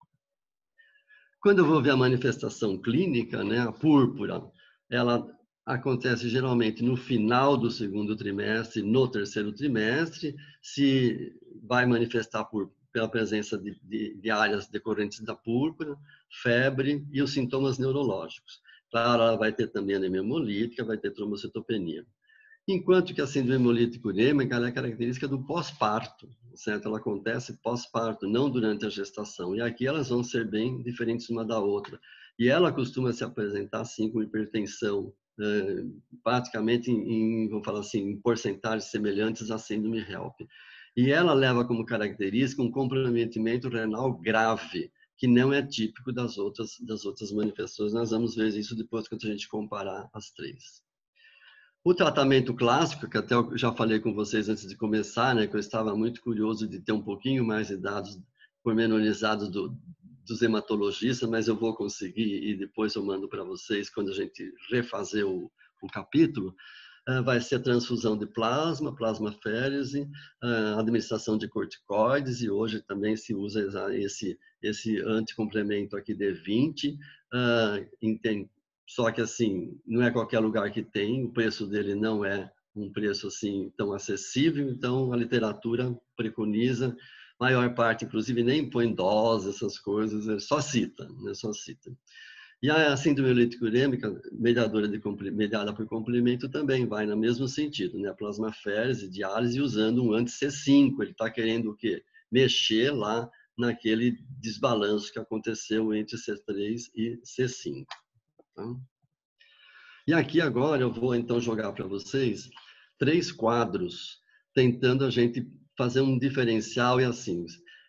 Quando eu vou ver a manifestação clínica, né, a púrpura, ela acontece geralmente no final do segundo trimestre, no terceiro trimestre, se vai manifestar por, pela presença de, de, de áreas decorrentes da púrpura, febre e os sintomas neurológicos. Claro, ela vai ter também anemia hemolítica, vai ter trombocitopenia. Enquanto que a síndrome hemolítica urêmica ela é característica do pós-parto, certo? Ela acontece pós-parto, não durante a gestação. E aqui elas vão ser bem diferentes uma da outra. E ela costuma se apresentar, assim, com hipertensão, eh, praticamente em, em, vamos falar assim, em porcentagens semelhantes à síndrome H E L P. E ela leva como característica um comprometimento renal grave, que não é típico das outras, das outras manifestações. Nós vamos ver isso depois quando a gente comparar as três. O tratamento clássico, que até eu já falei com vocês antes de começar, né, que eu estava muito curioso de ter um pouquinho mais de dados pormenorizados do, dos hematologistas, mas eu vou conseguir e depois eu mando para vocês quando a gente refazer o, o capítulo, uh, vai ser a transfusão de plasma, plasmaférese, uh, administração de corticoides, e hoje também se usa esse, esse anticomplemento aqui D vinte, uh, em, só que, assim, não é qualquer lugar que tem, o preço dele não é um preço, assim, tão acessível, então a literatura preconiza, maior parte, inclusive, nem põe dose, essas coisas, só cita, né, só cita. E a síndrome hemolítica urêmica, mediadora de, mediada por complemento, também vai no mesmo sentido, né, a plasmaférese, diálise, usando um anti-C cinco, ele está querendo o quê? Mexer lá naquele desbalanço que aconteceu entre C três e C cinco. Tá? E aqui agora eu vou então jogar para vocês três quadros, tentando a gente fazer um diferencial e assim,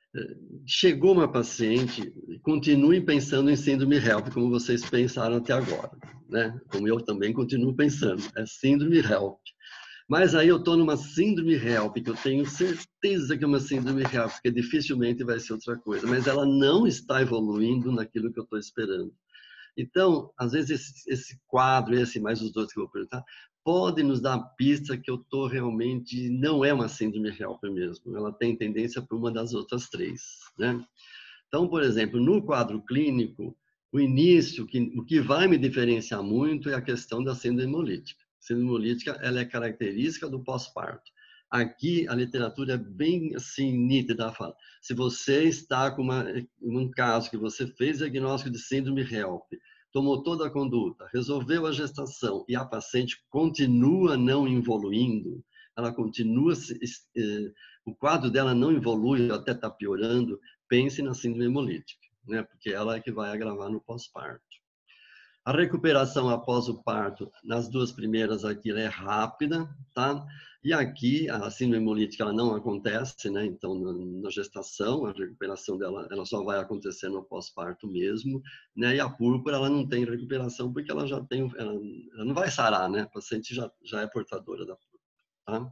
chegou uma paciente, continue pensando em síndrome HELLP, como vocês pensaram até agora, né? Como eu também continuo pensando, é síndrome HELLP. Mas aí eu estou numa síndrome HELLP, que eu tenho certeza que é uma síndrome HELLP, porque dificilmente vai ser outra coisa, mas ela não está evoluindo naquilo que eu estou esperando. Então, às vezes, esse, esse quadro, esse mais os dois que eu vou apresentar, pode nos dar a pista que eu estou realmente, não é uma síndrome HELLP mesmo, ela tem tendência para uma das outras três, né? Então, por exemplo, no quadro clínico, o início, que, o que vai me diferenciar muito é a questão da síndrome hemolítica. A síndrome hemolítica, ela é característica do pós-parto. Aqui, a literatura é bem assim, nítida, fala. Se você está com uma, um caso que você fez diagnóstico de síndrome HELLP, tomou toda a conduta, resolveu a gestação e a paciente continua não evoluindo, ela continua, eh, o quadro dela não evolui, até está piorando, pense na síndrome hemolítica, né? Porque ela é que vai agravar no pós-parto. A recuperação após o parto, nas duas primeiras aqui, ela é rápida, tá? E aqui, a síndrome hemolítica, ela não acontece, né? Então, na gestação, a recuperação dela, ela só vai acontecer no pós-parto mesmo, né? E a púrpura, ela não tem recuperação, porque ela já tem, ela, ela não vai sarar, né? A paciente já, já é portadora da púrpura, tá?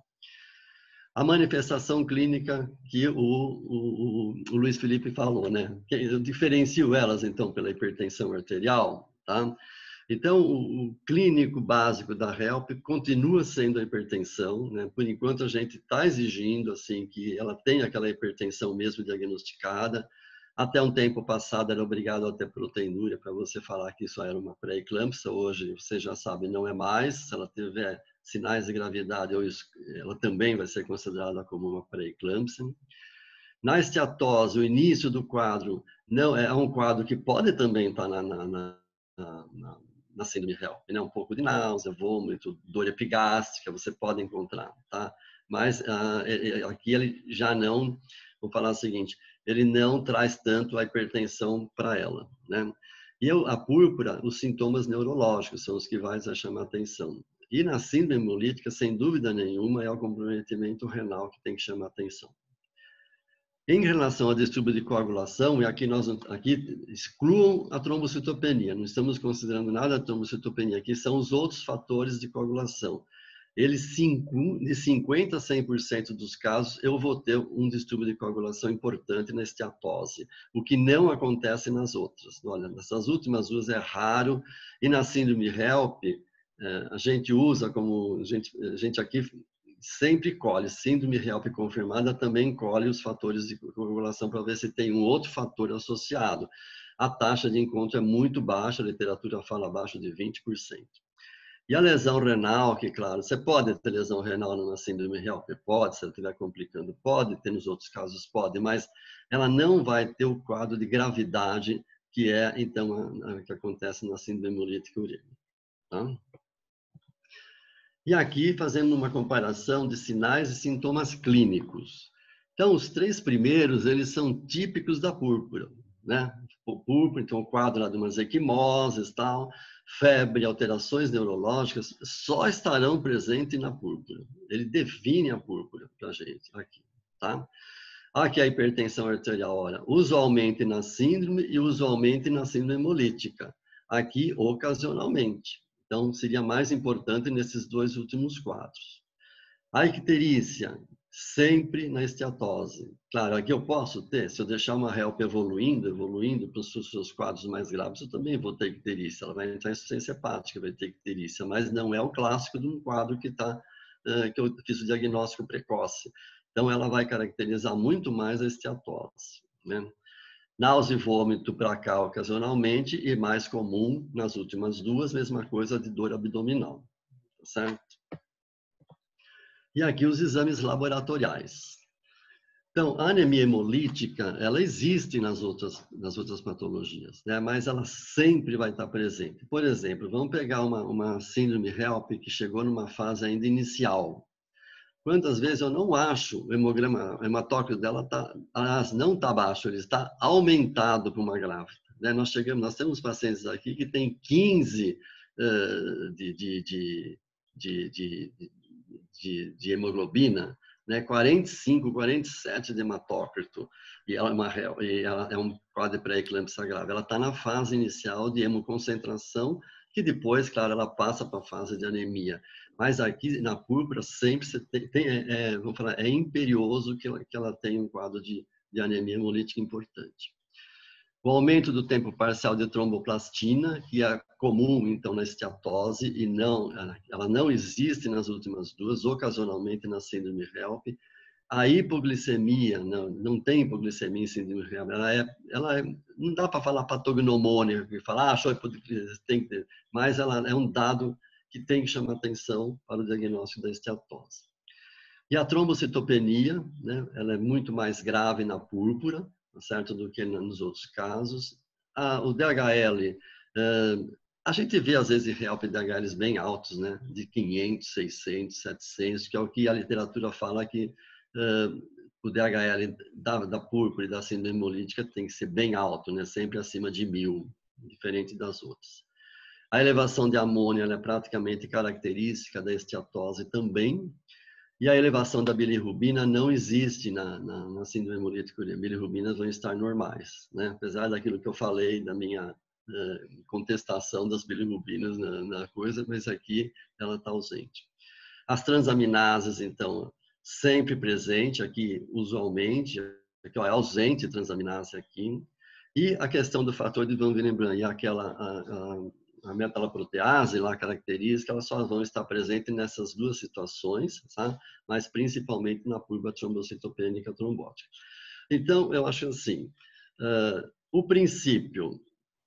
A manifestação clínica que o, o, o Luiz Felipe falou, né? Eu diferencio elas, então, pela hipertensão arterial, tá? Então, o, o clínico básico da HELLP continua sendo a hipertensão, né? Por enquanto, a gente está exigindo, assim, que ela tenha aquela hipertensão mesmo diagnosticada. Até um tempo passado, era obrigado a ter proteinúria para você falar que isso era uma pré-eclâmpsia. Hoje, você já sabe, não é mais. Se ela tiver sinais de gravidade, ela também vai ser considerada como uma pré-eclâmpsia. Na esteatose, o início do quadro não é um quadro que pode também estar na, na, na, na, na síndrome HELLP, né? Um pouco de náusea, vômito, dor epigástrica, você pode encontrar, tá? Mas uh, aqui ele já não, vou falar o seguinte, ele não traz tanto a hipertensão para ela, né? E eu, a púrpura, os sintomas neurológicos são os que vai chamar atenção. E na síndrome hemolítica, sem dúvida nenhuma, é o comprometimento renal que tem que chamar atenção. Em relação ao distúrbio de coagulação, e aqui nós aqui excluam a trombocitopenia, não estamos considerando nada da trombocitopenia, aqui são os outros fatores de coagulação. Eles, de cinquenta a cem por cento dos casos, eu vou ter um distúrbio de coagulação importante na esteatose, o que não acontece nas outras. Olha, nessas últimas duas é raro, e na síndrome HELLP, a gente usa como, a gente, a gente aqui sempre colhe, síndrome HELLP confirmada também colhe os fatores de coagulação para ver se tem um outro fator associado. A taxa de encontro é muito baixa, a literatura fala abaixo de vinte por cento. E a lesão renal, que claro, você pode ter lesão renal numa síndrome HELLP? Pode, se ela estiver complicando, pode, ter nos outros casos pode, mas ela não vai ter o quadro de gravidade que é, então, a, a, que acontece na síndrome hemolítica ureia. Tá? E aqui, fazendo uma comparação de sinais e sintomas clínicos. Então, os três primeiros, eles são típicos da púrpura, né? O púrpura, então, o quadro lá de umas equimoses, tal, febre, alterações neurológicas, só estarão presentes na púrpura. Ele define a púrpura para a gente, aqui, tá? Aqui a hipertensão arterial, olha, usualmente na síndrome e usualmente na síndrome hemolítica. Aqui, ocasionalmente. Então, seria mais importante nesses dois últimos quadros. A icterícia, sempre na esteatose. Claro, aqui eu posso ter, se eu deixar uma HELLP evoluindo, evoluindo para os seus quadros mais graves, eu também vou ter icterícia. Ela vai entrar em insuficiência hepática, vai ter icterícia, mas não é o clássico de um quadro que, tá, que eu fiz o diagnóstico precoce. Então, ela vai caracterizar muito mais a esteatose, né? Náusea e vômito para cá ocasionalmente e mais comum nas últimas duas, mesma coisa de dor abdominal, certo? E aqui os exames laboratoriais. Então, a anemia hemolítica, ela existe nas outras, nas outras patologias, né? Mas ela sempre vai estar presente. Por exemplo, vamos pegar uma, uma síndrome HELLP que chegou numa fase ainda inicial. Quantas vezes eu não acho o hemograma, o hematócrito dela tá, aliás, não está baixo, ele está aumentado para uma grávida, né? Nós chegamos, nós temos pacientes aqui que têm quinze uh, de, de, de, de, de, de, de hemoglobina, né, quarenta e cinco, quarenta e sete de hematócrito, e ela é, uma, e ela é um quadro de pré-eclâmpsia grave. Ela está na fase inicial de hemoconcentração, que depois, claro, ela passa para a fase de anemia. Mas aqui na púrpura sempre você tem, tem é, é, vamos falar, é imperioso que ela, que ela tenha um quadro de, de anemia hemolítica importante. O aumento do tempo parcial de tromboplastina, que é comum, então, na esteatose, e não, ela não existe nas últimas duas, ocasionalmente na síndrome H E L P. A hipoglicemia, não, não tem hipoglicemia em síndrome H E L P, ela é, ela é, não dá para falar patognomônia, que falar, ah, achou hipoglicemia, tem que ter, mas ela é um dado que tem que chamar atenção para o diagnóstico da esteatose. E a trombocitopenia, né, ela é muito mais grave na púrpura, certo, do que nos outros casos. Ah, o D H L, uh, a gente vê às vezes H E L P e D H Ls bem altos, né, de quinhentos, seiscentos, setecentos, que é o que a literatura fala que uh, o D H L da, da púrpura e da síndrome hemolítica tem que ser bem alto, né, sempre acima de mil, diferente das outras. A elevação de amônia ela é praticamente característica da esteatose também. E a elevação da bilirrubina não existe na, na, na síndrome hemolítica ureia. Bilirrubinas vão estar normais, né? Apesar daquilo que eu falei da minha uh, contestação das bilirrubinas na, na coisa, mas aqui ela está ausente. As transaminases, então, sempre presente aqui, usualmente, aqui ó, é ausente transaminase aqui. E a questão do fator de Van Willebrand, e aquela... A, a, a metalaprotease, lá, característica, elas só vão estar presentes nessas duas situações, tá? Mas principalmente na púrpura trombocitopênica trombótica. Então, eu acho assim, uh, o princípio,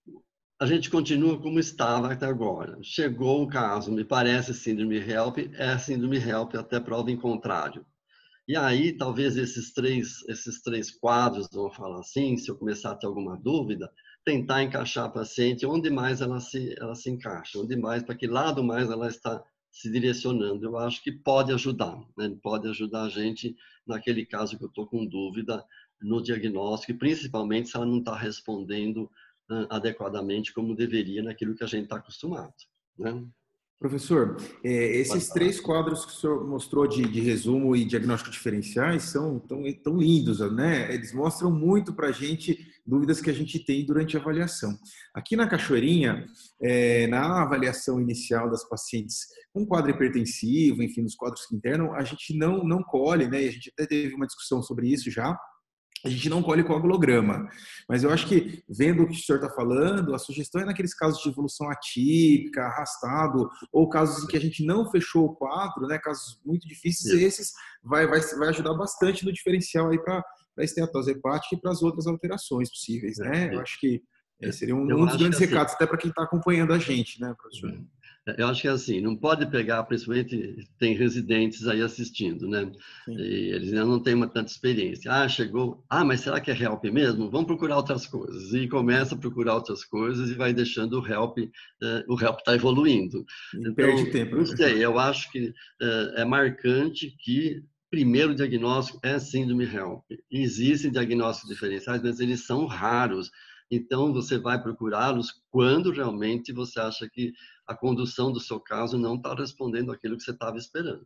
a gente continua como estava até agora. Chegou o caso, me parece síndrome H E L P, é síndrome H E L P até prova em contrário. E aí, talvez esses três, esses três quadros, vamos falar assim, se eu começar a ter alguma dúvida, tentar encaixar a paciente onde mais ela se, ela se encaixa, onde mais, para que lado mais ela está se direcionando. Eu acho que pode ajudar, né? Pode ajudar a gente naquele caso que eu estou com dúvida no diagnóstico, e principalmente se ela não está respondendo uh, adequadamente como deveria naquilo que a gente está acostumado, né? Professor, é, esses três quadros que o senhor mostrou de, de resumo e diagnóstico diferenciais são tão, tão lindos, né? Eles mostram muito para a gente dúvidas que a gente tem durante a avaliação. Aqui na Cachoeirinha, é, na avaliação inicial das pacientes com quadro hipertensivo, enfim, nos quadros que internam, a gente não, não colhe, né? E a gente até teve uma discussão sobre isso já. A gente não colhe coagulograma, mas eu acho que, vendo o que o senhor está falando, a sugestão é naqueles casos de evolução atípica, arrastado, ou casos em que a gente não fechou o quadro, né, casos muito difíceis, esses vai, vai, vai ajudar bastante no diferencial aí para a esteatose hepática e para as outras alterações possíveis, né? Eu acho que é, seria um, um dos grandes recados, até para quem está acompanhando a gente, né, professor? Eu acho que é assim, não pode pegar, principalmente tem residentes aí assistindo, né? E eles ainda não têm uma tanta experiência. Ah, chegou, ah, mas será que é H E L P mesmo? Vamos procurar outras coisas. E começa a procurar outras coisas e vai deixando o H E L P, uh, o H E L P está evoluindo. E então, perde tempo. Não sei, eu acho que uh, é marcante que primeiro diagnóstico é síndrome H E L P. Existem diagnósticos diferenciais, mas eles são raros. Então, você vai procurá-los quando realmente você acha que a condução do seu caso não está respondendo aquilo que você estava esperando.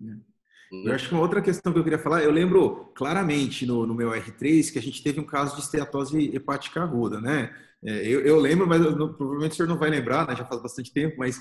Eu acho que uma outra questão que eu queria falar, eu lembro claramente no, no meu R três que a gente teve um caso de esteatose hepática aguda, né? É, eu, eu lembro, mas eu, provavelmente o senhor não vai lembrar, né? Já faz bastante tempo, mas...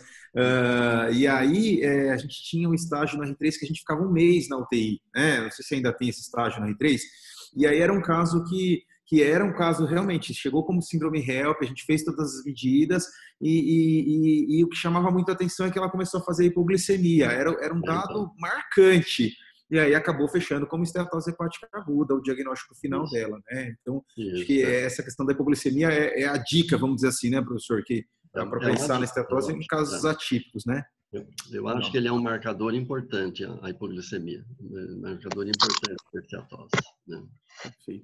Uh, e aí, é, a gente tinha um estágio no R três que a gente ficava um mês na U T I, né? Não sei se ainda tem esse estágio no R três. E aí era um caso que... que era um caso realmente, chegou como síndrome H E L P, a gente fez todas as medidas e, e, e, e o que chamava muita atenção é que ela começou a fazer hipoglicemia, era, era um dado marcante, e aí acabou fechando como esteatose hepática aguda, o diagnóstico final Isso. dela, né? Então, Isso, acho que é. essa questão da hipoglicemia é, é a dica, vamos dizer assim, né, professor, que dá para é pensar na esteatose em casos é. atípicos, né? Eu, eu acho Não. que ele é um marcador importante, a hipoglicemia, um marcador importante para a esteatose, né? Perfeito.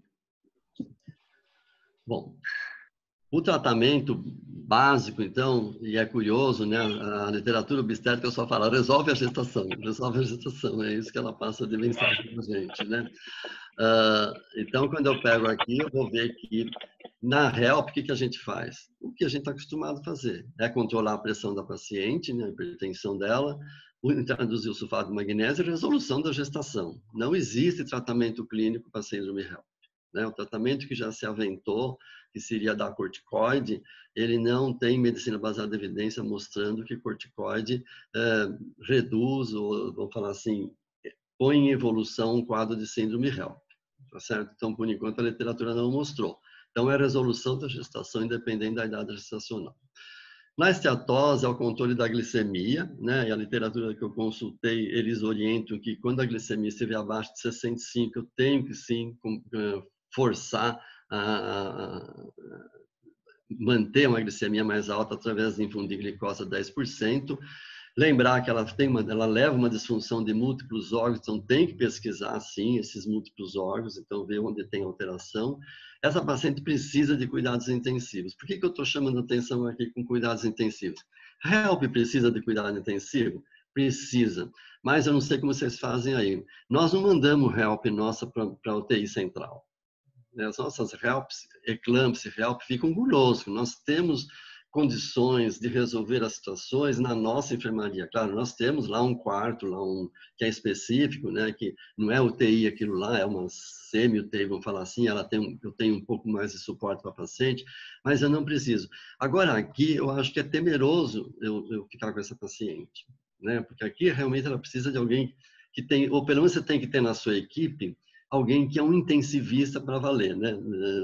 Bom, o tratamento básico, então, e é curioso, né? A literatura obstétrica só fala, resolve a gestação, resolve a gestação, é isso que ela passa de mensagem para a gente, né? Uh, então, quando eu pego aqui, eu vou ver que na H E L P, o que, que a gente faz? O que a gente está acostumado a fazer é controlar a pressão da paciente, né, a hipertensão dela, introduzir o sulfato de magnésio e resolução da gestação. Não existe tratamento clínico para síndrome HELP. Né? O tratamento que já se aventou, que seria dar corticoide, ele não tem medicina baseada em evidência mostrando que corticoide é, reduz, ou vamos falar assim, põe em evolução um quadro de síndrome HELP. Tá certo? Então, por enquanto, a literatura não mostrou. Então, é a resolução da gestação independente da idade gestacional. Na esteatose, é o controle da glicemia, né? E a literatura que eu consultei, eles orientam que quando a glicemia estiver abaixo de sessenta e cinco, eu tenho que sim forçar a, a, a manter uma glicemia mais alta através de infundir glicose a dez por cento. Lembrar que ela, tem uma, ela leva uma disfunção de múltiplos órgãos, então tem que pesquisar, sim, esses múltiplos órgãos, então ver onde tem alteração. Essa paciente precisa de cuidados intensivos. Por que que eu estou chamando atenção aqui com cuidados intensivos? HELP precisa de cuidado intensivo? Precisa, mas eu não sei como vocês fazem aí. Nós não mandamos HELP nossa para a U T I central. As nossas HELPs, eclâmpsia, HELP, ficam orgulhosos. Nós temos condições de resolver as situações na nossa enfermaria. Claro, nós temos lá um quarto, lá um, que é específico, né, que não é U T I aquilo lá, é uma semi-U T I, vamos falar assim, ela tem, eu tenho um pouco mais de suporte para paciente, mas eu não preciso. Agora, aqui, eu acho que é temeroso eu, eu ficar com essa paciente, né, porque aqui, realmente, ela precisa de alguém que tem, ou pelo menos você tem que ter na sua equipe, alguém que é um intensivista para valer, né?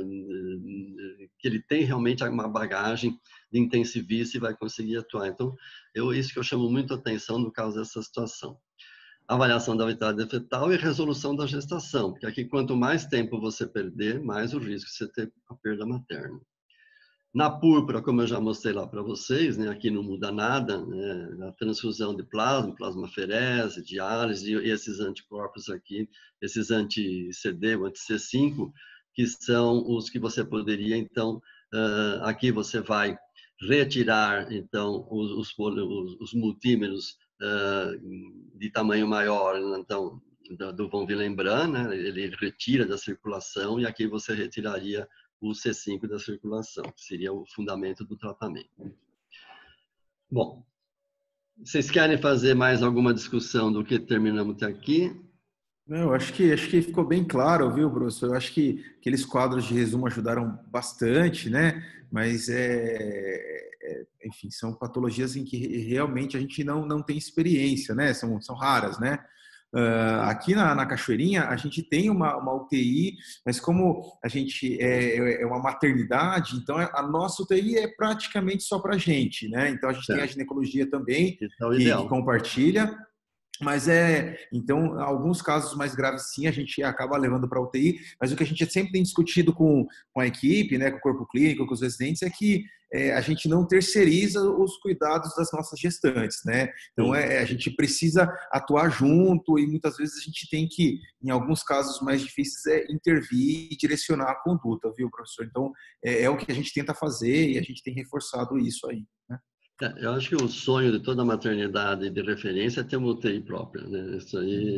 Que ele tem realmente uma bagagem de intensivista e vai conseguir atuar. Então, eu, isso que eu chamo muito a atenção no caso dessa situação. Avaliação da vitalidade fetal e resolução da gestação, porque aqui quanto mais tempo você perder, mais o risco de você ter a perda materna. Na púrpura, como eu já mostrei lá para vocês, né, aqui não muda nada, né, a transfusão de plasma, plasmaferese, diálise, e esses anticorpos aqui, esses anti-C D, o anti-C cinco, que são os que você poderia, então, uh, aqui você vai retirar, então, os, os, os multímeros uh, de tamanho maior, então, do von Willebrand, né, ele retira da circulação, e aqui você retiraria o C cinco da circulação, que seria o fundamento do tratamento. Bom, vocês querem fazer mais alguma discussão do que terminamos até aqui? Não, acho que, acho que ficou bem claro, viu, professor? Eu acho que aqueles quadros de resumo ajudaram bastante, né? Mas, é, é, enfim, são patologias em que realmente a gente não, não tem experiência, né? São, são raras, né? Uh, aqui na, na Cachoeirinha, a gente tem uma, uma U T I, mas como a gente é, é uma maternidade, então a nossa U T I é praticamente só para a gente, né? Então a gente certo. Tem a ginecologia também, é que, que compartilha. Mas é, então, alguns casos mais graves, sim, a gente acaba levando para a U T I, mas o que a gente sempre tem discutido com, com a equipe, né, com o corpo clínico, com os residentes, é que é, a gente não terceiriza os cuidados das nossas gestantes, né? Então, é, a gente precisa atuar junto e muitas vezes a gente tem que, em alguns casos mais difíceis, é intervir e direcionar a conduta, viu, professor? Então, é, é o que a gente tenta fazer e a gente tem reforçado isso aí, né? Eu acho que o sonho de toda maternidade de referência é ter uma U T I própria, né? Isso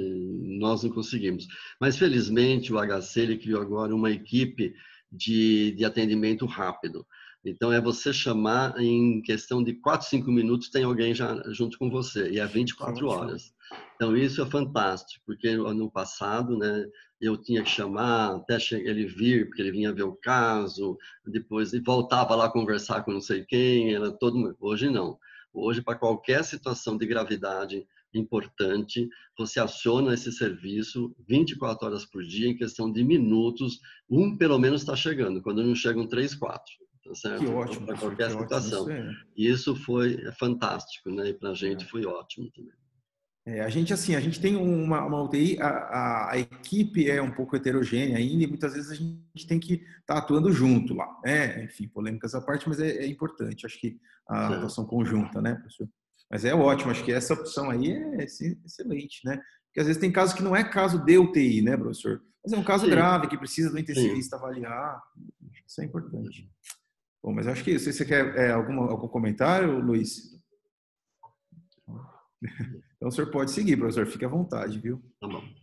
aí nós não conseguimos. Mas, felizmente, o H C ele criou agora uma equipe de, de atendimento rápido. Então, é você chamar em questão de quatro, cinco minutos, tem alguém já junto com você, e é vinte e quatro horas. Então, isso é fantástico, porque no passado, né, eu tinha que chamar até ele vir, porque ele vinha ver o caso, depois ele voltava lá conversar com não sei quem, era todo... Hoje não. Hoje, para qualquer situação de gravidade importante, você aciona esse serviço vinte e quatro horas por dia, em questão de minutos, um pelo menos está chegando, quando não chegam três, quatro. Tá certo? Que ótimo, para qualquer que situação. Ótimo, isso é... E isso foi fantástico, né? E para a gente é. foi ótimo também. É, a gente, assim, a gente tem uma, uma U T I, a, a, a equipe é um pouco heterogênea ainda e muitas vezes a gente tem que estar tá atuando junto lá, né? Enfim, polêmicas à parte, mas é, é importante, acho que a Sim. atuação conjunta, né, professor? Mas é ótimo, acho que essa opção aí é excelente, né? Porque às vezes tem casos que não é caso de U T I, né, professor? Mas é um caso Sim. grave que precisa do intensivista Sim. avaliar, isso é importante. Bom, mas acho que, se você quer é, algum, algum comentário, Luiz? Então, o senhor pode seguir, professor, fique à vontade, viu? Tá bom.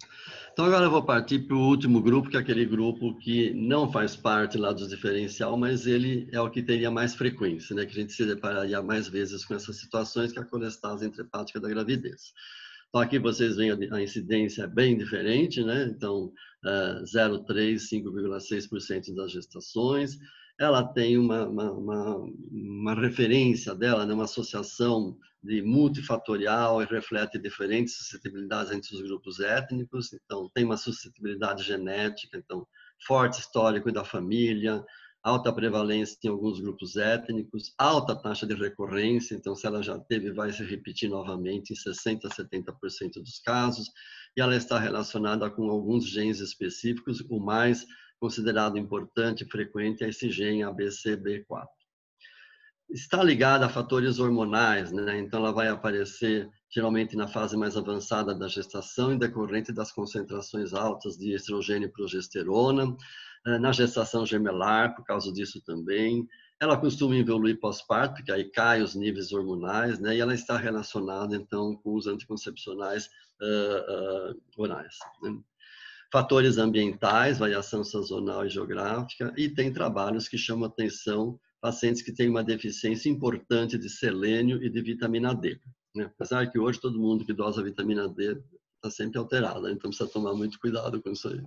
Então agora eu vou partir para o último grupo, que é aquele grupo que não faz parte lá do diferencial, mas ele é o que teria mais frequência, né? Que a gente se depararia mais vezes com essas situações, que é a colestase intrahepática da gravidez. Então aqui vocês veem a incidência é bem diferente, né? Então zero vírgula três, cinco vírgula seis por cento das gestações. Ela tem uma, uma, uma, uma referência dela, né? Uma associação de multifatorial e reflete diferentes suscetibilidades entre os grupos étnicos. Então, tem uma suscetibilidade genética, então, forte histórico da família, alta prevalência em alguns grupos étnicos, alta taxa de recorrência, então, se ela já teve, vai se repetir novamente em sessenta a setenta por cento dos casos, e ela está relacionada com alguns genes específicos, o mais considerado importante e frequente é esse gene A B C B quatro. Está ligada a fatores hormonais, né? Então ela vai aparecer geralmente na fase mais avançada da gestação, em decorrente das concentrações altas de estrogênio e progesterona, na gestação gemelar, por causa disso também. Ela costuma evoluir pós-parto, porque aí cai os níveis hormonais, né? E ela está relacionada, então, com os anticoncepcionais uh, uh, orais, né? Fatores ambientais, variação sazonal e geográfica, e tem trabalhos que chamam atenção pacientes que têm uma deficiência importante de selênio e de vitamina D, né? Apesar que hoje todo mundo que dosa vitamina D está sempre alterado, então precisa tomar muito cuidado com isso aí.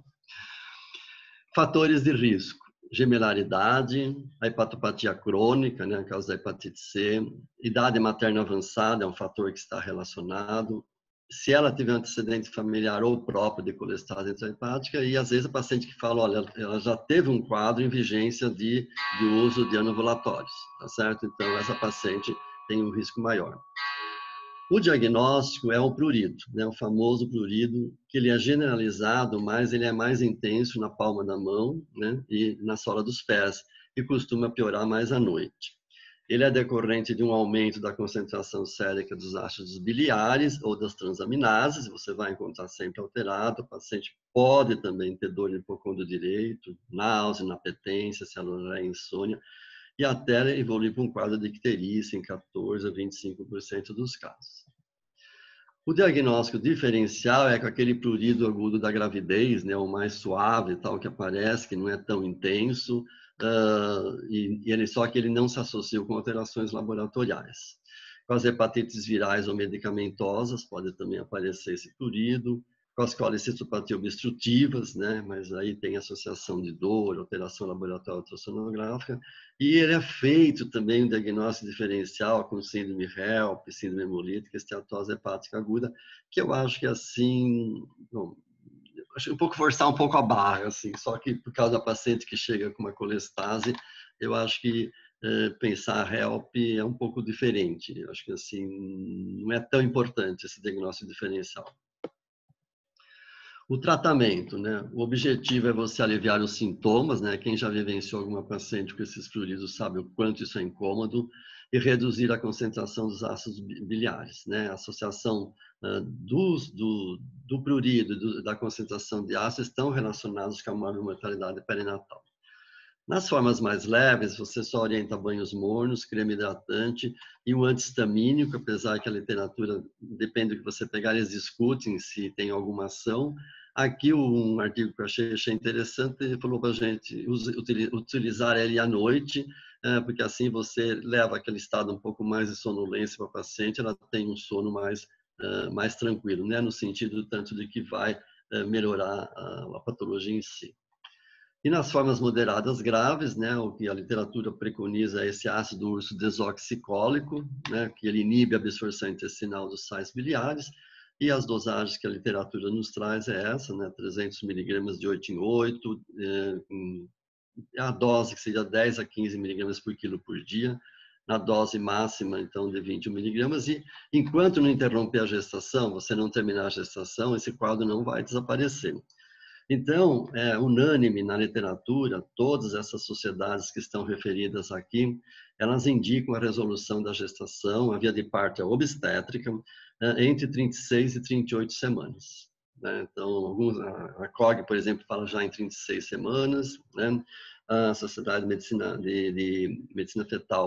Fatores de risco: gemelaridade, a hepatopatia crônica, né, a causa da hepatite C, idade materna avançada é um fator que está relacionado. Se ela tiver antecedente familiar ou próprio de colestase intrahepática, e às vezes a paciente que fala, olha, ela já teve um quadro em vigência de, de uso de anovulatórios, tá certo? Então, essa paciente tem um risco maior. O diagnóstico é o prurido, né? O famoso prurido, que ele é generalizado, mas ele é mais intenso na palma da mão, né? E na sola dos pés, e costuma piorar mais à noite. Ele é decorrente de um aumento da concentração sérica dos ácidos biliares ou das transaminases, você vai encontrar sempre alterado. O paciente pode também ter dor no hipocôndrio direito, náusea, inapetência, célula insônia, e até evoluir para um quadro de icterícia em quatorze a vinte e cinco por cento dos casos. O diagnóstico diferencial é com aquele prurido agudo da gravidez, né, o mais suave, tal, que aparece, que não é tão intenso, Uh, e, e ele, só que ele não se associa com alterações laboratoriais. Com as hepatites virais ou medicamentosas, pode também aparecer esse prurido. Com as colicitopatia obstrutivas, né? Mas aí tem associação de dor, alteração laboratorial ultrassonográfica. E ele é feito também um diagnóstico diferencial com síndrome HELP, síndrome hemolítica, esteatose hepática aguda, que eu acho que assim... Bom, acho um pouco forçar um pouco a barra, assim, só que por causa da paciente que chega com uma colestase, eu acho que eh, pensar HELP é um pouco diferente. Eu acho que assim não é tão importante esse diagnóstico diferencial. O tratamento, né? O objetivo é você aliviar os sintomas, né? Quem já vivenciou alguma paciente com esses pruridos sabe o quanto isso é incômodo, e reduzir a concentração dos ácidos biliares, né? A associação uh, dos, do, do prurido, do, da concentração de ácidos estão relacionados com a maior mortalidade perinatal. Nas formas mais leves, você só orienta banhos mornos, creme hidratante e o antihistamínico, apesar que a literatura, depende do que você pegar, eles discutem se tem alguma ação. Aqui, um artigo que eu achei, achei interessante, ele falou para a gente utilizar ele à noite, porque assim você leva aquele estado um pouco mais de sonolência para a paciente, ela tem um sono mais, mais tranquilo, né? No sentido tanto de que vai melhorar a patologia em si. E nas formas moderadas graves, né, o que a literatura preconiza é esse ácido urso desoxicólico, né, que ele inibe a absorção intestinal dos sais biliares, e as dosagens que a literatura nos traz é essa, né, trezentos miligramas de oito em oito, é, a dose que seria dez a quinze miligramas por quilo por dia, na dose máxima, então, de vinte e um miligramas, e enquanto não interromper a gestação, você não terminar a gestação, esse quadro não vai desaparecer. Então, é unânime na literatura, todas essas sociedades que estão referidas aqui, elas indicam a resolução da gestação, a via de parto é obstétrica, entre trinta e seis e trinta e oito semanas. Né? Então, alguns, a C O G, por exemplo, fala já em trinta e seis semanas, né? A Sociedade de Medicina, de, de Medicina Fetal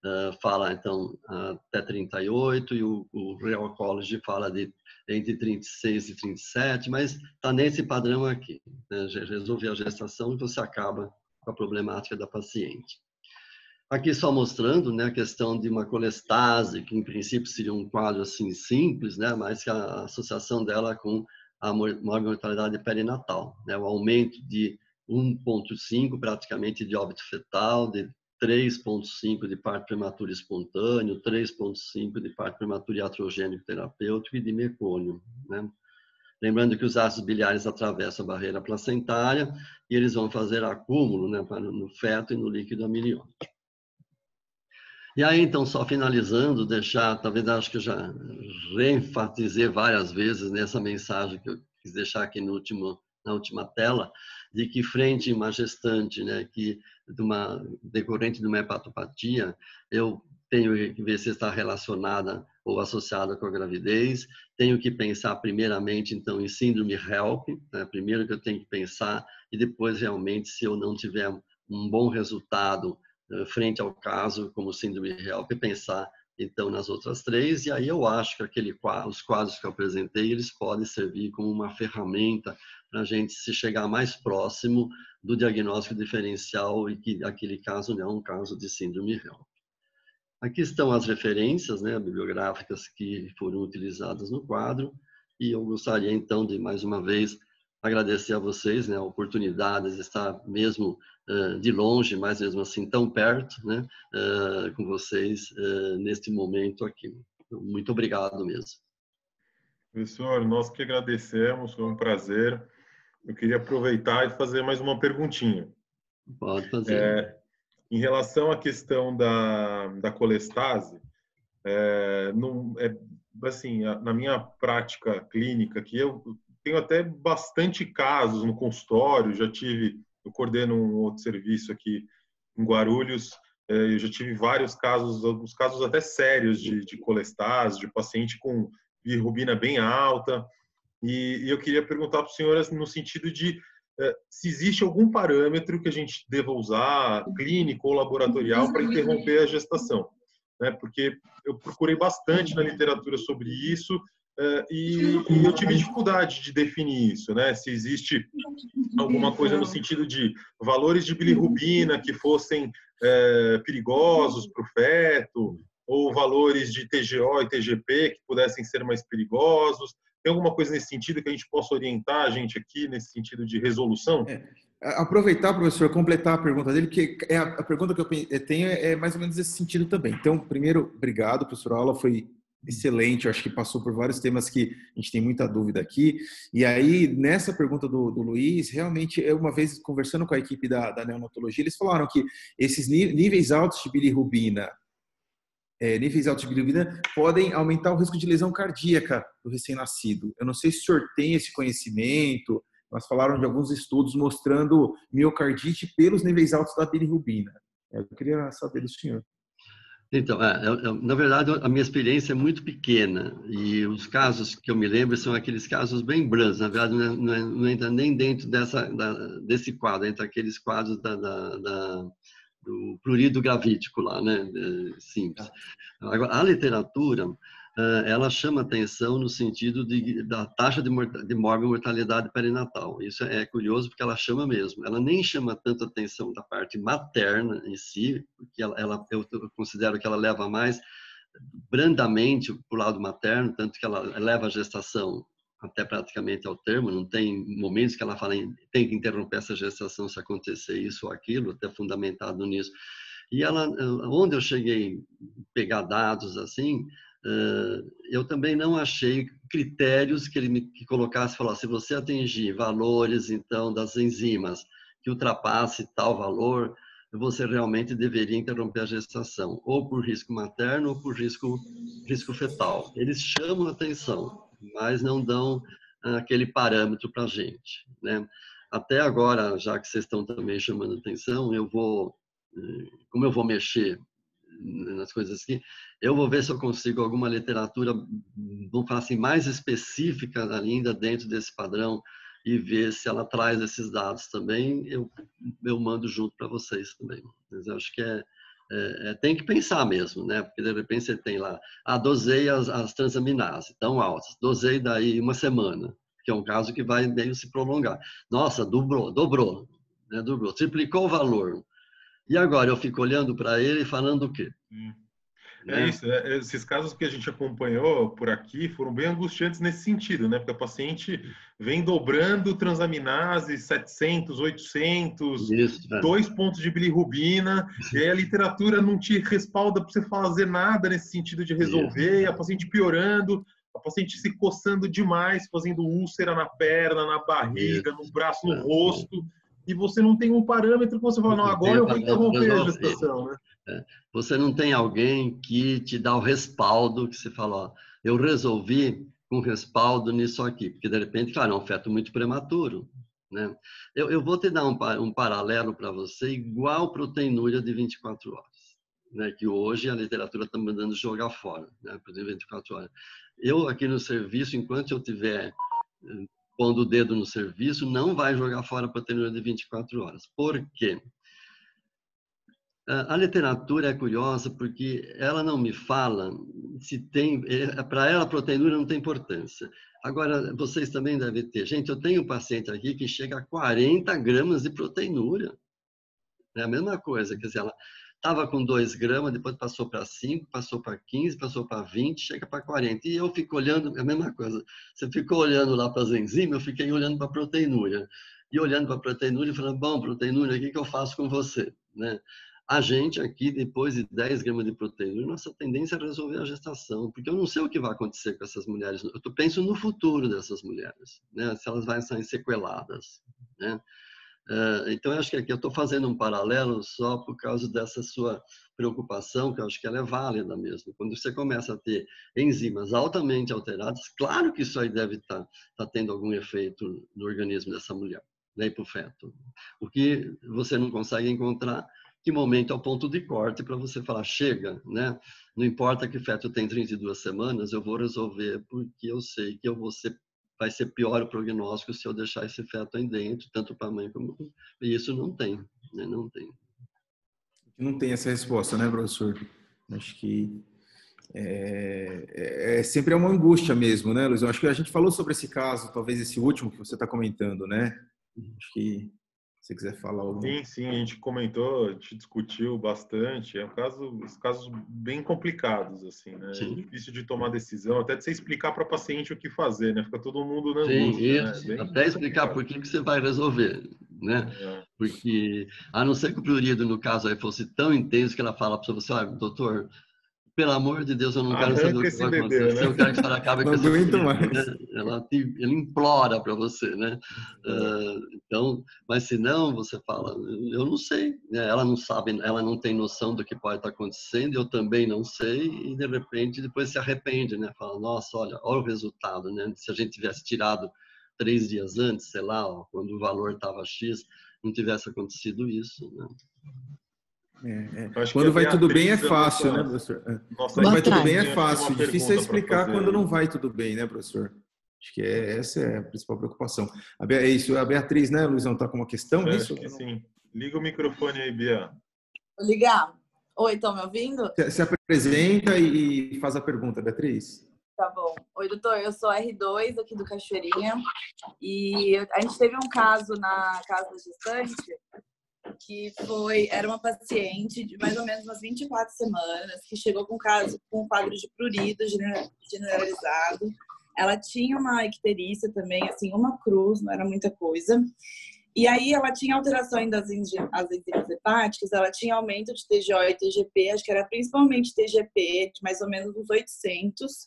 uh, fala, então, até trinta e oito, e o, o Real College fala de entre trinta e seis e trinta e sete, mas está nesse padrão aqui. Né? Resolver a gestação e você acaba com a problemática da paciente. Aqui só mostrando, né, a questão de uma colestase, que em princípio seria um quadro assim simples, né, mas que a associação dela com a maior mortalidade perinatal, né, o aumento de um vírgula cinco praticamente de óbito fetal, de três vírgula cinco de parto prematuro espontâneo, três vírgula cinco de parto prematuro iatrogênico terapêutico e de mecônio, né? Lembrando que os ácidos biliares atravessam a barreira placentária e eles vão fazer acúmulo, né, no feto e no líquido amniótico. E aí, então, só finalizando, deixar, talvez acho que eu já reenfatizei várias vezes nessa mensagem que eu quis deixar aqui no último, na última tela, de que frente a uma gestante, né, que de uma, decorrente de uma hepatopatia, eu tenho que ver se está relacionada ou associada com a gravidez, tenho que pensar primeiramente, então, em síndrome HELP, né, primeiro que eu tenho que pensar, e depois, realmente, se eu não tiver um bom resultado frente ao caso, como síndrome HELP, pensar então nas outras três, e aí eu acho que aquele, os quadros que eu apresentei, eles podem servir como uma ferramenta para a gente se chegar mais próximo do diagnóstico diferencial e que aquele caso não é um caso de síndrome HELP. Aqui estão as referências, né, bibliográficas que foram utilizadas no quadro, e eu gostaria então de, mais uma vez, agradecer a vocês, né, a oportunidade de estar mesmo uh, de longe, mas mesmo assim tão perto, né, uh, com vocês uh, neste momento aqui. Muito obrigado mesmo. Professor, nós que agradecemos, foi um prazer. Eu queria aproveitar e fazer mais uma perguntinha. Pode fazer. É, em relação à questão da, da colestase, é, não, é, assim, na minha prática clínica aqui, eu tenho até bastante casos no consultório, já tive, eu coordeno um outro serviço aqui em Guarulhos, eu já tive vários casos, alguns casos até sérios de, de colestase, de paciente com bilirrubina bem alta, e, e eu queria perguntar para o senhor no sentido de se existe algum parâmetro que a gente deva usar, clínico ou laboratorial, para interromper a gestação, né? Porque eu procurei bastante na literatura sobre isso, Uh, e, e eu tive dificuldade de definir isso, né? Se existe alguma coisa no sentido de valores de bilirrubina que fossem uh, perigosos para o feto, ou valores de T G O e T G P que pudessem ser mais perigosos. Tem alguma coisa nesse sentido que a gente possa orientar a gente aqui, nesse sentido de resolução? É, aproveitar, professor, completar a pergunta dele, porque é a, a pergunta que eu tenho é mais ou menos nesse sentido também. Então, primeiro, obrigado, professor. A aula foi excelente, eu acho que passou por vários temas que a gente tem muita dúvida aqui. E aí, nessa pergunta do, do Luiz, realmente, eu uma vez conversando com a equipe da, da neonatologia, eles falaram que esses níveis altos de bilirrubina, é, níveis altos de bilirrubina podem aumentar o risco de lesão cardíaca do recém-nascido. Eu não sei se o senhor tem esse conhecimento, mas falaram de alguns estudos mostrando miocardite pelos níveis altos da bilirrubina. Eu queria saber do senhor. Então, é, é, na verdade, a minha experiência é muito pequena e os casos que eu me lembro são aqueles casos bem brandos. Na verdade, não, não, não entra nem dentro dessa, da, desse quadro, entra aqueles quadros da, da, da, do prurido gravídico lá, né? É, simples. Agora, a literatura, ela chama atenção no sentido de, da taxa de, de mórbida mortalidade perinatal. Isso é curioso porque ela chama mesmo. Ela nem chama tanto atenção da parte materna em si, porque ela, ela, eu considero que ela leva mais brandamente para o lado materno, tanto que ela leva a gestação até praticamente ao termo, não tem momentos que ela fala em, tem que interromper essa gestação se acontecer isso ou aquilo, até fundamentado nisso. E ela, onde eu cheguei a pegar dados assim, eu também não achei critérios que ele me que colocasse, falar, se você atingir valores, então, das enzimas que ultrapasse tal valor, você realmente deveria interromper a gestação, ou por risco materno, ou por risco, risco fetal. Eles chamam a atenção, mas não dão aquele parâmetro para a gente, né? Até agora, já que vocês estão também chamando atenção, eu vou, como eu vou mexer nas coisas aqui, eu vou ver se eu consigo alguma literatura, vamos falar assim, mais específica ainda dentro desse padrão e ver se ela traz esses dados também, eu, eu mando junto para vocês também. Mas eu acho que é, é, é, tem que pensar mesmo, né? Porque de repente você tem lá, ah, dosei as, as transaminases, tão altas, dosei daí uma semana, que é um caso que vai meio se prolongar. Nossa, dobrou, dobrou, né? Dobrou, triplicou o valor. E agora eu fico olhando para ele e falando o quê? Hum. É Né? isso, né? Esses casos que a gente acompanhou por aqui foram bem angustiantes nesse sentido, né? Porque a paciente vem dobrando transaminase, setecentos, oitocentos, Isso, é. dois pontos de bilirrubina, e aí a literatura não te respalda para você fazer nada nesse sentido de resolver, e a paciente piorando, a paciente se coçando demais, fazendo úlcera na perna, na barriga, Isso, no braço, no é, rosto, e você não tem um parâmetro que você fala, não, não tem agora eu vou parâmetro interromper a resolver. gestação, né? É. Você não tem alguém que te dá o respaldo, que você fala, ó, eu resolvi com respaldo nisso aqui, porque de repente, claro, é um feto muito prematuro, né? Eu, eu vou te dar um, um paralelo para você, igual proteinúria de vinte e quatro horas, né? Que hoje a literatura está mandando jogar fora, né? Por vinte e quatro horas. Eu aqui no serviço, enquanto eu tiver pondo o dedo no serviço, não vai jogar fora a proteinúria de vinte e quatro horas. Por quê? A literatura é curiosa porque ela não me fala se tem... Para ela, a proteinúria não tem importância. Agora, vocês também devem ter. Gente, eu tenho um paciente aqui que chega a quarenta gramas de proteinúria. É a mesma coisa. Quer dizer, ela estava com dois gramas, depois passou para cinco, passou para quinze, passou para vinte, chega para quarenta. E eu fico olhando, é a mesma coisa. Você ficou olhando lá para as enzimas, eu fiquei olhando para a proteinúria. E olhando para a proteinúria e falando, bom, proteinúria, o que, que eu faço com você? Né? A gente aqui, depois de dez gramas de proteína, nossa tendência é resolver a gestação, porque eu não sei o que vai acontecer com essas mulheres. Eu penso no futuro dessas mulheres, né? Se elas vão sair sequeladas, né? Então, eu acho que aqui eu estou fazendo um paralelo só por causa dessa sua preocupação, que eu acho que ela é válida mesmo. Quando você começa a ter enzimas altamente alteradas, claro que isso aí deve estar tá, tá tendo algum efeito no organismo dessa mulher, né? E para o feto. O que você não consegue encontrar, que momento é o ponto de corte para você falar, chega, né? Não importa que o feto tem trinta e duas semanas, eu vou resolver porque eu sei que eu vou ser, vai ser pior o prognóstico se eu deixar esse feto aí dentro, tanto para a mãe como... E isso não tem, né? Não tem. Não tem essa resposta, né, professor? Acho que é, é, é sempre uma angústia mesmo, né, Luiz? Eu acho que a gente falou sobre esse caso, talvez esse último que você está comentando, né? Acho que se você quiser falar algo. Sim, sim, a gente comentou, a gente discutiu bastante. É um caso, os casos bem complicados, assim, né? Sim. É difícil de tomar decisão, até de você explicar para o paciente o que fazer, né? Fica todo mundo na Sim, angústia, isso. né? Bem Até explicar por que que você vai resolver, né? é. Porque, a não ser que o prurido, no caso aí, fosse tão intenso que ela fala para você, olha, doutor, pelo amor de Deus, eu não quero saber o Arranca que esse vai bebê, acontecer, né? eu quero que a senhora acabe Não com esse aguento prurido, mais. né? Ela, te, ele implora para você, né? É. Uh, então, mas se não, você fala, eu não sei, né? Ela não sabe, ela não tem noção do que pode estar acontecendo, eu também não sei, e de repente depois se arrepende, né? Fala, nossa, olha, olha o resultado, né? Se a gente tivesse tirado três dias antes, sei lá, ó, quando o valor estava X, não tivesse acontecido isso, né? É, é. Acho que a Quando vai tudo bem é Beatriz, a fácil, nossa, né, professor? É. nossa Quando vai tudo bem é tem, acho que fácil. uma Difícil é pergunta para explicar fazer quando aí. não vai tudo bem, né, professor? Acho que é, essa é a principal preocupação. A Be- é isso, a Beatriz, né, Luizão, está com uma questão, é isso? Acho que sim. Liga o microfone aí, Bia. Vou ligar. Oi, estão me ouvindo? Se, se apresenta e faz a pergunta, Beatriz. Tá bom. Oi, doutor, eu sou R dois aqui do Cachoeirinha e a gente teve um caso na casa da gestante que foi, era uma paciente de mais ou menos umas vinte e quatro semanas que chegou com um caso com um quadro de prurido generalizado. Ela tinha uma icterícia também, assim, uma cruz, não era muita coisa. E aí ela tinha alterações das enzimas hepáticas, ela tinha aumento de T G O e T G P, acho que era principalmente T G P, de mais ou menos uns oitocentos.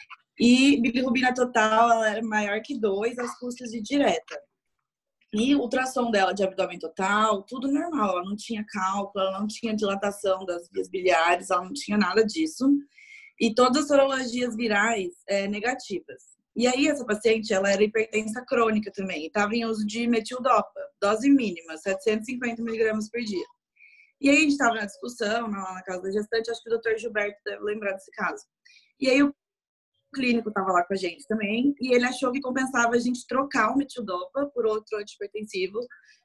E bilirrubina total, ela era maior que dois às custas de direta. E o ultrassom dela de abdômen total, tudo normal. Ela não tinha cálculo, ela não tinha dilatação das vias biliares, ela não tinha nada disso. E todas as sorologias virais é, negativas. E aí essa paciente, ela era hipertensa crônica também. Estava em uso de metildopa, dose mínima, setecentos e cinquenta miligramas por dia. E aí a gente estava na discussão, lá na casa da gestante, acho que o doutor Gilberto deve lembrar desse caso. E aí o clínico estava lá com a gente também, e ele achou que compensava a gente trocar o metildopa por outro antihipertensivo,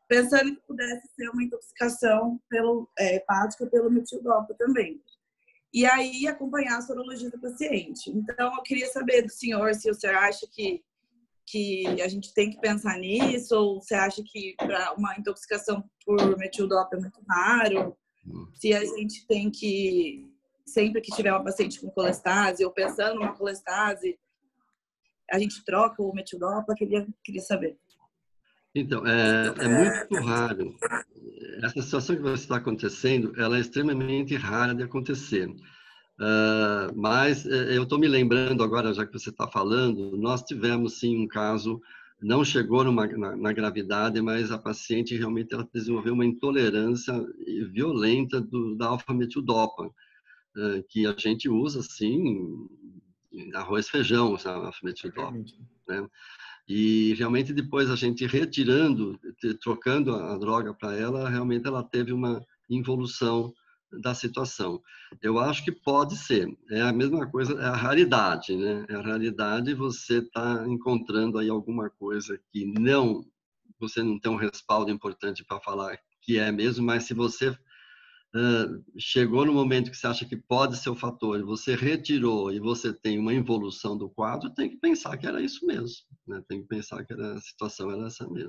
pensando que pudesse ser uma intoxicação pelo, é, hepática pelo metildopa também. E aí acompanhar a sorologia do paciente. Então, eu queria saber do senhor se o senhor acha que, que a gente tem que pensar nisso, ou você acha que para uma intoxicação por metildopa é muito raro, se a gente tem que, sempre que tiver uma paciente com colestase, ou pensando numa colestase, a gente troca o metildopa, queria, queria saber. Então, é, é muito raro. Essa situação que você está acontecendo, ela é extremamente rara de acontecer. Uh, mas eu estou me lembrando agora, já que você está falando, nós tivemos sim um caso, não chegou numa, na, na gravidade, mas a paciente realmente ela desenvolveu uma intolerância violenta do, da alfa-metildopa, uh, que a gente usa assim, em arroz e feijão, a alfa-metildopa, né? E realmente depois a gente retirando, trocando a droga para ela, realmente ela teve uma involução da situação. Eu acho que pode ser. É a mesma coisa, é a raridade, né? É a raridade você está encontrando aí alguma coisa que não, você não tem um respaldo importante para falar que é mesmo, mas se você Uh, chegou no momento que você acha que pode ser o fator, você retirou e você tem uma involução do quadro, tem que pensar que era isso mesmo, né? Tem que pensar que era, a situação era essa mesmo.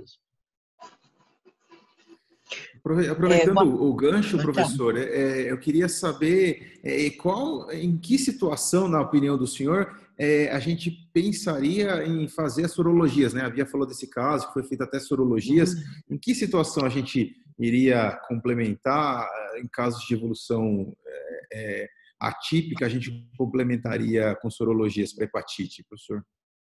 Aproveitando é, o gancho, professor, é, eu queria saber é, qual, em que situação, na opinião do senhor, é, a gente pensaria em fazer as sorologias, né? Havia falado desse caso, que foi feita até sorologias. Uhum. Em que situação a gente iria complementar, em casos de evolução é, é, atípica, a gente complementaria com sorologias para hepatite, professor?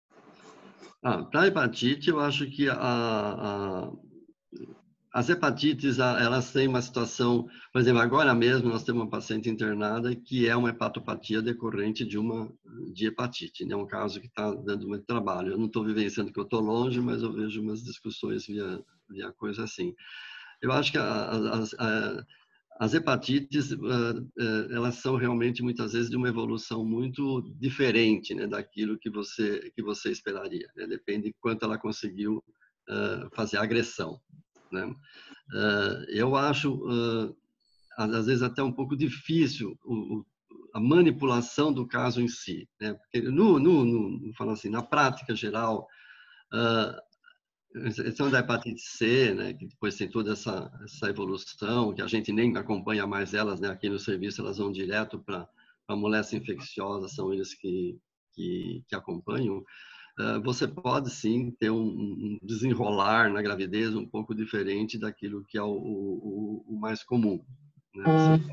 Ah, para hepatite, eu acho que a, a, as hepatites, elas têm uma situação, por exemplo, agora mesmo nós temos uma paciente internada que é uma hepatopatia decorrente de uma de hepatite, né? É um caso que está dando muito trabalho. Eu não estou vivenciando que eu estou longe, mas eu vejo umas discussões via, via coisa assim. Eu acho que as, as, as hepatites, elas são realmente, muitas vezes, de uma evolução muito diferente, né, daquilo que você, que você esperaria, né? Depende de quanto ela conseguiu uh, fazer a agressão, né? Uh, eu acho, uh, às vezes, até um pouco difícil o, a manipulação do caso em si, né? Porque, no, no, no, falo assim, na prática geral, uh, exceção da hepatite C, né, que depois tem toda essa, essa evolução, que a gente nem acompanha mais elas, né, aqui no serviço elas vão direto para a moléstia infecciosa, são eles que, que, que acompanham. Uh, você pode sim ter um, um desenrolar na gravidez um pouco diferente daquilo que é o, o, o mais comum, né?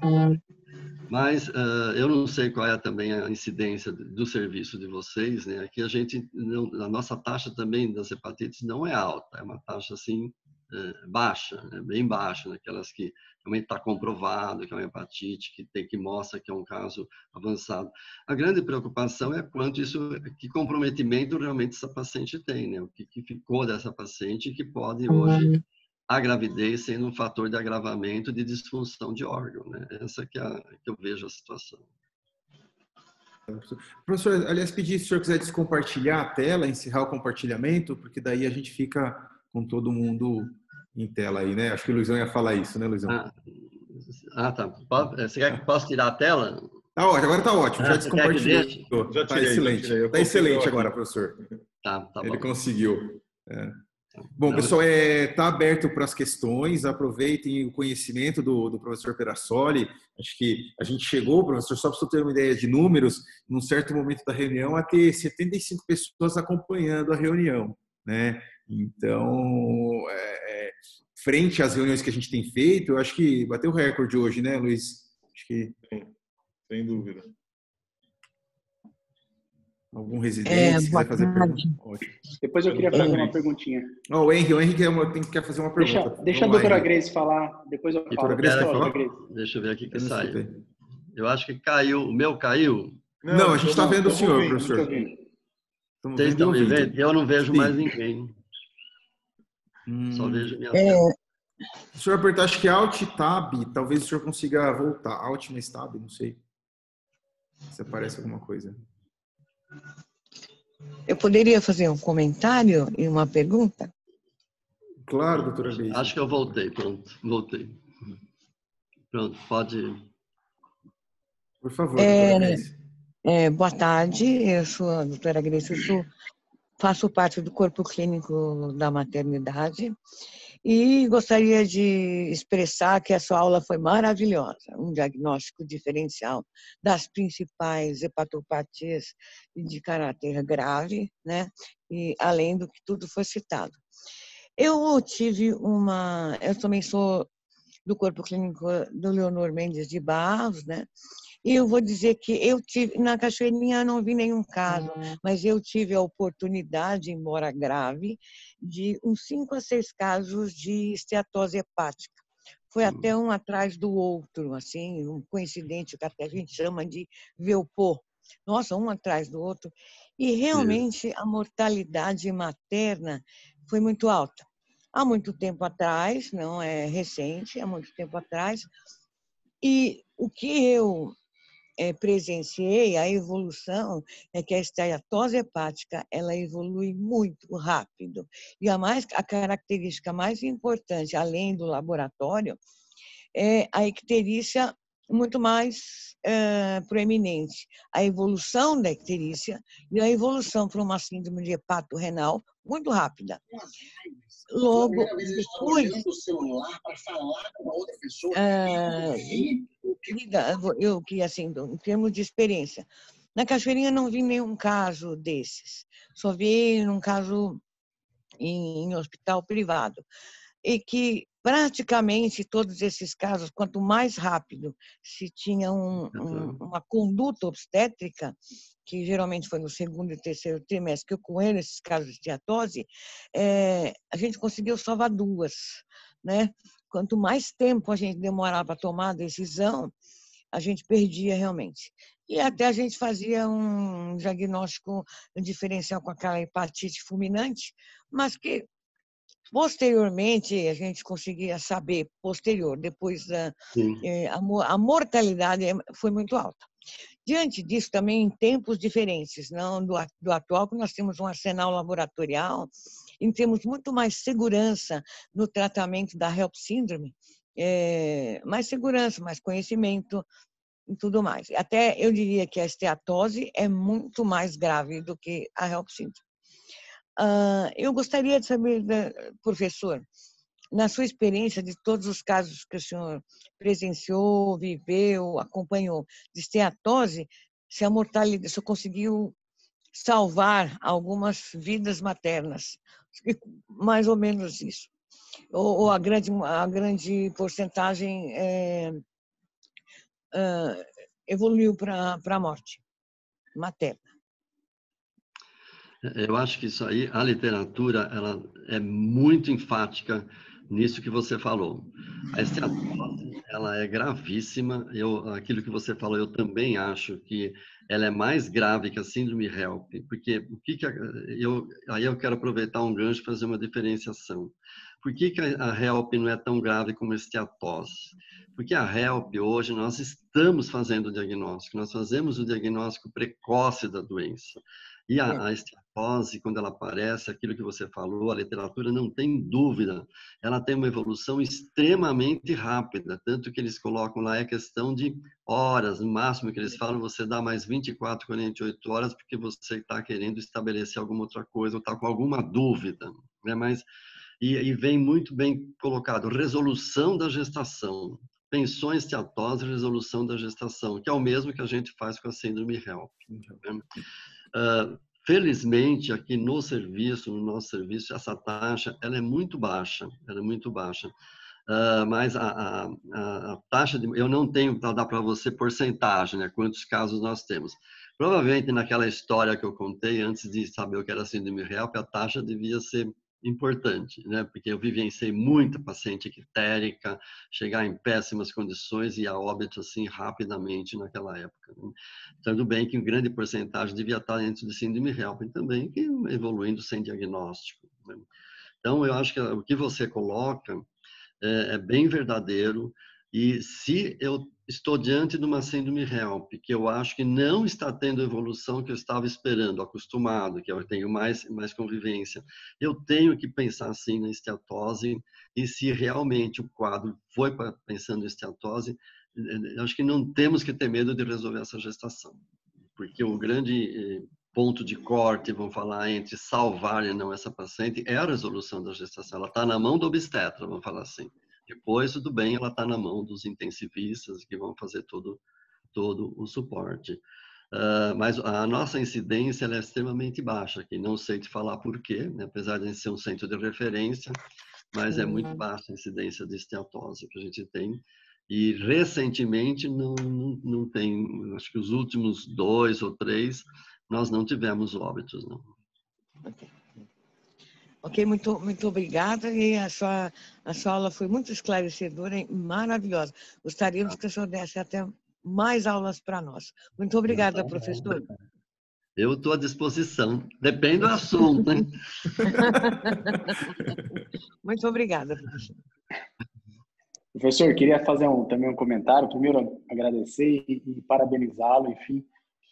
Mas uh, eu não sei qual é também a incidência do serviço de vocês, né? Aqui a gente, não, a nossa taxa também das hepatites não é alta, é uma taxa assim uh, baixa, né? Bem baixa, naquelas que realmente está comprovado que é uma hepatite, que tem que mostra que é um caso avançado. A grande preocupação é quanto isso, que comprometimento realmente essa paciente tem, né? O que, que ficou dessa paciente que pode hoje a gravidez sendo um fator de agravamento de disfunção de órgão, né? Essa que, é a, que eu vejo a situação. Professor, aliás, pedir se o senhor quiser descompartilhar a tela, encerrar o compartilhamento, porque daí a gente fica com todo mundo em tela aí, né? Acho que o Luizão ia falar isso, né, Luizão? Ah, ah tá. Você quer que possa tirar a tela? Tá ótimo, agora tá ótimo, já ah, descompartilhou. Já tirei, tá excelente, já tirei. Tá excelente agora, professor. Tá, tá bom. Ele conseguiu. É. Bom, pessoal, está é, tá aberto para as questões, aproveitem o conhecimento do, do professor Perassoli. Acho que a gente chegou, professor, só para você ter uma ideia de números, num certo momento da reunião, a ter setenta e cinco pessoas acompanhando a reunião, né? Então, é, frente às reuniões que a gente tem feito, eu acho que bateu o recorde hoje, né, Luiz? Acho que... Sim, sem dúvida. Algum residente, é, se quiser fazer pergunta. Ótimo. Depois eu queria fazer Henry. uma perguntinha. Oh, o Henrique, o Henrique tem, quer fazer uma pergunta. Deixa, deixa a doutora lá, Grace falar, depois eu falo. Grace quer falar? Deixa eu ver aqui que eu saiu. Escutei. Eu acho que caiu. O meu caiu? Não, não a gente está vendo o senhor, vendo, professor. Vocês estão me vendo? Eu não vejo Sim. mais ninguém. Hum, Só vejo minha é... tela. Se o senhor apertar, acho que Alt Tab, talvez o senhor consiga voltar. Alt mais Tab, não sei. Se aparece alguma coisa. Eu poderia fazer um comentário e uma pergunta? Claro, doutora Grace. Acho que eu voltei, pronto, voltei. Pronto, pode... Por favor, É, doutora Grace. é, boa tarde, eu sou a doutora Grace, eu sou, faço parte do corpo clínico da maternidade e gostaria de expressar que a sua aula foi maravilhosa, um diagnóstico diferencial das principais hepatopatias de caráter grave, né? E além do que tudo foi citado. Eu tive uma, eu também sou do corpo clínico do Leonor Mendes de Barros, né? E eu vou dizer que eu tive, na Cachoeirinha eu não vi nenhum caso, mas eu tive a oportunidade, embora grave, de uns cinco a seis casos de esteatose hepática. Foi até um atrás do outro, assim, um coincidente que até a gente chama de Velpô. Nossa, um atrás do outro. E realmente a mortalidade materna foi muito alta. Há muito tempo atrás, não é recente, há muito tempo atrás. E o que eu é, presenciei, a evolução, é que a esteatose hepática ela evolui muito rápido. E a, mais, a característica mais importante, além do laboratório, é a icterícia muito mais é, proeminente. A evolução da icterícia e a evolução para uma síndrome de hepato renal muito rápida. Logo, depois... Ah, eu que, assim, em termos de experiência, na Cachoeirinha não vi nenhum caso desses. Só vi um caso em, em hospital privado. E que praticamente todos esses casos, quanto mais rápido se tinha um, um, uma conduta obstétrica, que geralmente foi no segundo e terceiro trimestre que ocorreram esses casos de esteatose, é, a gente conseguiu salvar duas, né? Quanto mais tempo a gente demorava para tomar a decisão, a gente perdia realmente. E até a gente fazia um diagnóstico diferencial com aquela hepatite fulminante, mas que posteriormente a gente conseguia saber, posterior, depois da, a, a mortalidade foi muito alta. Diante disso, também em tempos diferentes, não do, do atual, que nós temos um arsenal laboratorial, e temos muito mais segurança no tratamento da HELP síndrome, é, mais segurança, mais conhecimento e tudo mais. Até eu diria que a esteatose é muito mais grave do que a HELP síndrome. Uh, eu gostaria de saber, professor, na sua experiência de todos os casos que o senhor presenciou, viveu, acompanhou, de esteatose, se a mortalidade, se conseguiu salvar algumas vidas maternas, mais ou menos isso, ou, ou a grande a grande porcentagem é, é, evoluiu para para a morte materna. Eu acho que isso aí, a literatura, ela é muito enfática nisso que você falou. A esteatose, ela é gravíssima. Eu, aquilo que você falou, eu também acho que ela é mais grave que a síndrome HELP, porque o que que a, eu, aí eu quero aproveitar um gancho para fazer uma diferenciação. Por que que a HELP não é tão grave como a esteatose? Porque a HELP, hoje, nós estamos fazendo o diagnóstico, nós fazemos o diagnóstico precoce da doença. E a, a esteatose, quando ela aparece, aquilo que você falou, a literatura não tem dúvida, ela tem uma evolução extremamente rápida, tanto que eles colocam lá a questão de horas, no máximo que eles falam, você dá mais vinte e quatro, quarenta e oito horas, porque você está querendo estabelecer alguma outra coisa, ou está com alguma dúvida, né? Mas, e, e vem muito bem colocado, resolução da gestação, pensou em esteatose, resolução da gestação, que é o mesmo que a gente faz com a síndrome HELP. Né? Uh, felizmente, aqui no serviço, no nosso serviço, essa taxa ela é muito baixa, ela é muito baixa. Uh, mas a, a, a, a taxa de... Eu não tenho para dar para você porcentagem, né? Quantos casos nós temos. Provavelmente, naquela história que eu contei, antes de saber o que era síndrome HELP, a taxa devia ser importante, né? Porque eu vivenciei muita paciente ictérica, chegar em péssimas condições e a óbito assim rapidamente naquela época. Né? Tudo bem que uma grande porcentagem devia estar dentro de síndrome HELP também, que evoluindo sem diagnóstico. Né? Então, eu acho que o que você coloca é, é bem verdadeiro e se eu estou diante de uma síndrome HELP, que eu acho que não está tendo a evolução que eu estava esperando, acostumado, que eu tenho mais, mais convivência. Eu tenho que pensar, assim, na esteatose, e se realmente o quadro foi para pensando em esteatose, eu acho que não temos que ter medo de resolver essa gestação, porque o grande ponto de corte, vamos falar, entre salvar e não essa paciente, é a resolução da gestação. Ela está na mão do obstetra, vamos falar assim. Depois, tudo bem, ela está na mão dos intensivistas que vão fazer todo, todo o suporte. Uh, mas a nossa incidência ela é extremamente baixa, que não sei te falar por quê, né? Apesar de ser um centro de referência, mas é muito baixa a incidência de esteatose que a gente tem. E recentemente não, não, não tem, acho que os últimos dois ou três, nós não tivemos óbitos, não. Ok. Ok, muito, muito obrigada, e a sua, a sua aula foi muito esclarecedora e maravilhosa. Gostaríamos que o senhor desse até mais aulas para nós. Muito obrigada, professor. Eu estou à disposição, depende do assunto, hein? Muito obrigada, professor. Professor, queria fazer um, também um comentário. Primeiro, agradecer e, e parabenizá-lo. Enfim,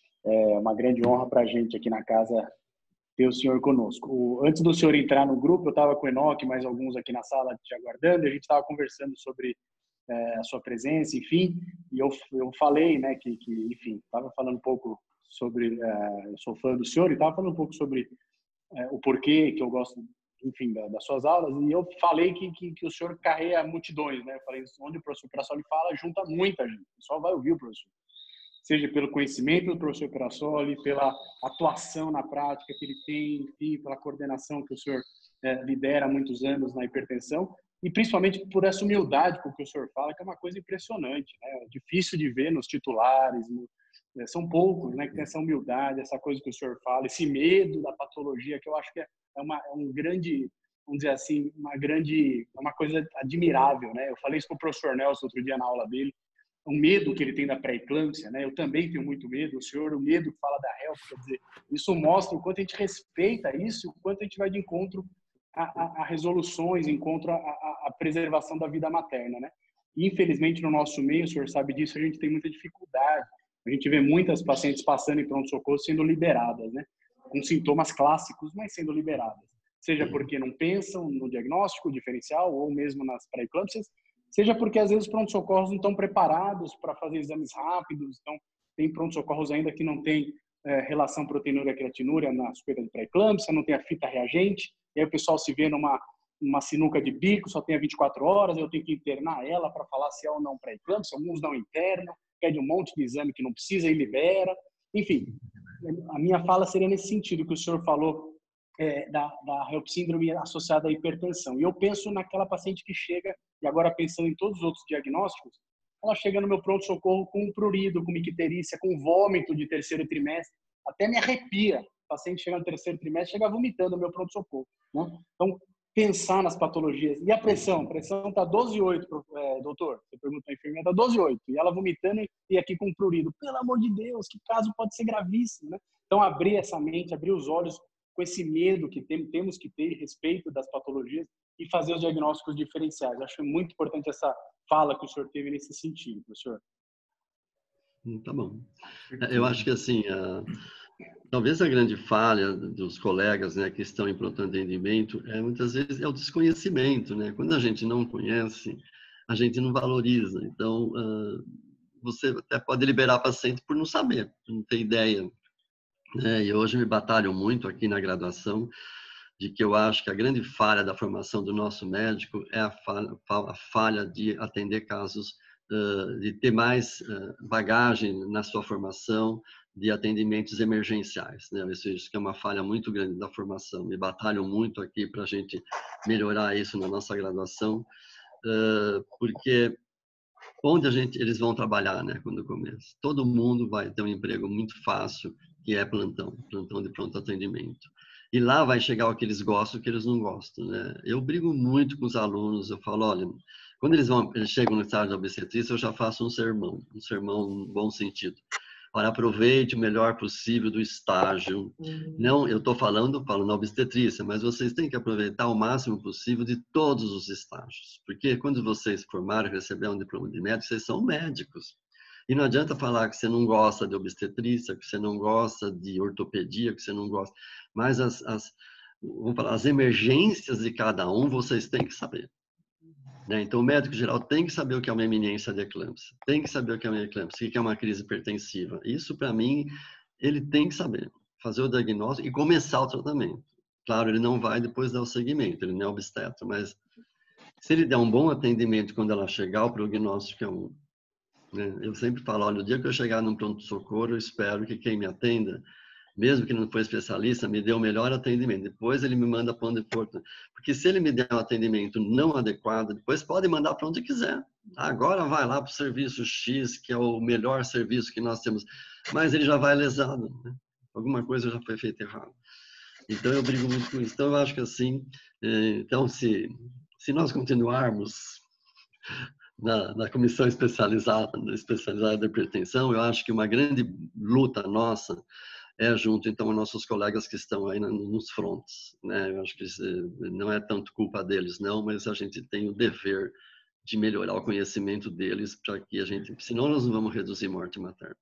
é uma grande honra para a gente aqui na casa ter o senhor conosco. O, antes do senhor entrar no grupo, eu estava com o Enoque, mais alguns aqui na sala te aguardando, e a gente estava conversando sobre é, a sua presença, enfim, e eu, eu falei, né, que, que enfim, estava falando um pouco sobre, é, eu sou fã do senhor, e estava falando um pouco sobre é, o porquê que eu gosto, enfim, da, das suas aulas, e eu falei que, que, que o senhor carrega multidões, né, eu falei, onde o professor Perassoli fala, junta muita gente, o pessoal vai ouvir o professor. Seja pelo conhecimento do professor Perassoli, pela atuação na prática que ele tem, enfim, pela coordenação que o senhor é, lidera há muitos anos na hipertensão, e principalmente por essa humildade com que o senhor fala, que é uma coisa impressionante, né? É difícil de ver nos titulares, no, é, são poucos, né, que tem essa humildade, essa coisa que o senhor fala, esse medo da patologia, que eu acho que é, uma, é um grande, vamos dizer assim, uma grande, uma coisa admirável, né? Eu falei isso para o professor Nelson outro dia na aula dele, o medo que ele tem da pré-eclâmpsia, né? Eu também tenho muito medo, o senhor, o medo que fala da HELP, quer dizer, isso mostra o quanto a gente respeita isso, o quanto a gente vai de encontro a, a, a resoluções, encontro a, a, a preservação da vida materna, né? E, infelizmente, no nosso meio, o senhor sabe disso, a gente tem muita dificuldade. A gente vê muitas pacientes passando em pronto-socorro sendo liberadas, né? Com sintomas clássicos, mas sendo liberadas. Seja porque não pensam no diagnóstico diferencial ou mesmo nas pré-eclâmpsias, seja porque às vezes os pronto-socorros não estão preparados para fazer exames rápidos, então tem pronto-socorros ainda que não tem é, relação proteinúria-creatinúria na suspeita de pré-eclâmpsia, não tem a fita reagente, e aí o pessoal se vê numa uma sinuca de bico, só tem a vinte e quatro horas, eu tenho que internar ela para falar se é ou não pré-eclâmpsia, alguns não internam, pede um monte de exame que não precisa e libera, enfim. A minha fala seria nesse sentido que o senhor falou, É, da, da HELP síndrome associada à hipertensão. E eu penso naquela paciente que chega, e agora pensando em todos os outros diagnósticos, ela chega no meu pronto-socorro com prurido, com micterícia, com vômito de terceiro trimestre, até me arrepia. O paciente chega no terceiro trimestre, chega vomitando no meu pronto-socorro, né? Então, pensar nas patologias. E a pressão? A pressão está doze vírgula oito, é, doutor. Você pergunta à enfermeira, está doze vírgula oito. E ela vomitando e aqui com prurido. Pelo amor de Deus, que caso pode ser gravíssimo, né? Então, abrir essa mente, abrir os olhos com esse medo que tem, temos que ter, respeito das patologias e fazer os diagnósticos diferenciais. Acho muito importante essa fala que o senhor teve nesse sentido, professor. Tá bom. Eu acho que, assim, a, talvez a grande falha dos colegas, né, que estão em pronto atendimento é, muitas vezes, é o desconhecimento, né? Quando a gente não conhece, a gente não valoriza. Então, uh, você até pode liberar paciente por não saber, por não ter ideia. É, e hoje me batalho muito aqui na graduação de que eu acho que a grande falha da formação do nosso médico é a falha, a falha de atender casos, uh, de ter mais uh, bagagem na sua formação de atendimentos emergenciais, né? Isso, isso que é uma falha muito grande da formação. Me batalho muito aqui para a gente melhorar isso na nossa graduação, uh, porque onde a gente, eles vão trabalhar, né, quando começa? Todo mundo vai ter um emprego muito fácil, que é plantão, plantão de pronto atendimento. E lá vai chegar o que eles gostam e o que eles não gostam, né? Eu brigo muito com os alunos, eu falo, olha, quando eles, vão, eles chegam no estágio de obstetrícia, eu já faço um sermão, um sermão no bom sentido. Olha, aproveite o melhor possível do estágio. Não, eu estou falando, falando na obstetrícia, mas vocês têm que aproveitar o máximo possível de todos os estágios. Porque quando vocês formarem e receberem um diploma de médico, vocês são médicos. E não adianta falar que você não gosta de obstetrícia, que você não gosta de ortopedia, que você não gosta. Mas as, as, vamos falar, as emergências de cada um, vocês têm que saber. Né? Então, o médico geral tem que saber o que é uma eminência de eclâmpsia, tem que saber o que é uma eclâmpsia, o que é uma crise hipertensiva. Isso, para mim, ele tem que saber. Fazer o diagnóstico e começar o tratamento. Claro, ele não vai depois dar o segmento, ele não é obstetra, mas se ele der um bom atendimento quando ela chegar, o prognóstico é um. Né? Eu sempre falo, olha, o dia que eu chegar num pronto-socorro, eu espero que quem me atenda, mesmo que não for especialista, me dê o melhor atendimento. Depois ele me manda para onde for. Porque se ele me der um atendimento não adequado, depois pode mandar para onde quiser. Agora vai lá para o serviço X, que é o melhor serviço que nós temos. Mas ele já vai lesado. Né? Alguma coisa já foi feita errado. Então, eu brigo muito com isso. Então, eu acho que assim, então, se, se nós continuarmos na, na comissão especializada, especializada de hipertensão, eu acho que uma grande luta nossa é junto, então, aos nossos colegas que estão aí nos frontes. Né? Eu acho que não é tanto culpa deles, não, mas a gente tem o dever de melhorar o conhecimento deles para que a gente, senão nós não vamos reduzir morte materna.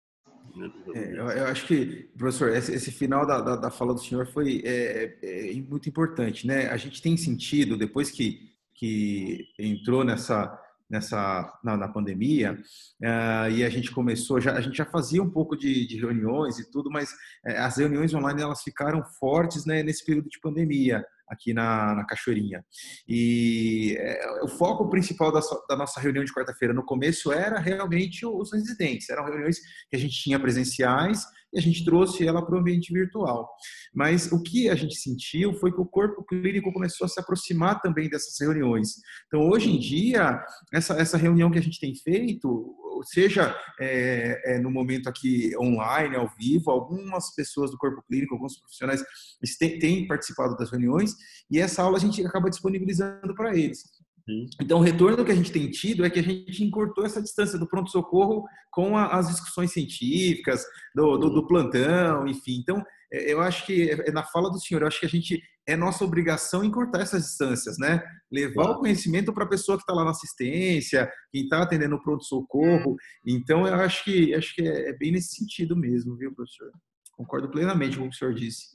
É, eu, eu acho que, professor, esse, esse final da, da, da fala do senhor foi é, é, é muito importante, né? A gente tem sentido, depois que, que entrou nessa, nessa na, na pandemia, uh, e a gente começou, já, a gente já fazia um pouco de, de reuniões e tudo, mas é, as reuniões online elas ficaram fortes, né, nesse período de pandemia aqui na, na Cachoeirinha. E é, o foco principal da, da nossa reunião de quarta-feira no começo era realmente os residentes. Eram reuniões que a gente tinha presenciais e a gente trouxe ela para o ambiente virtual. Mas o que a gente sentiu foi que o corpo clínico começou a se aproximar também dessas reuniões. Então, hoje em dia, essa, essa reunião que a gente tem feito, seja é, é, no momento aqui online, ao vivo, algumas pessoas do corpo clínico, alguns profissionais têm, têm participado das reuniões e essa aula a gente acaba disponibilizando para eles. Então, o retorno que a gente tem tido é que a gente encurtou essa distância do pronto-socorro com a, as discussões científicas, do, do, do plantão, enfim. Então, eu acho que, na fala do senhor, eu acho que a gente, é nossa obrigação encurtar essas distâncias, né? Levar claro. O conhecimento para a pessoa que está lá na assistência, quem está atendendo o pronto-socorro. Então, eu acho que, acho que é bem nesse sentido mesmo, viu, professor? Concordo plenamente com o que o senhor disse.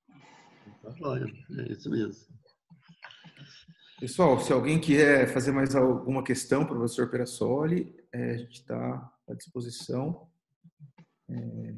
É isso mesmo. Pessoal, se alguém quer fazer mais alguma questão para o professor Perassoli, é, a gente está à disposição. É...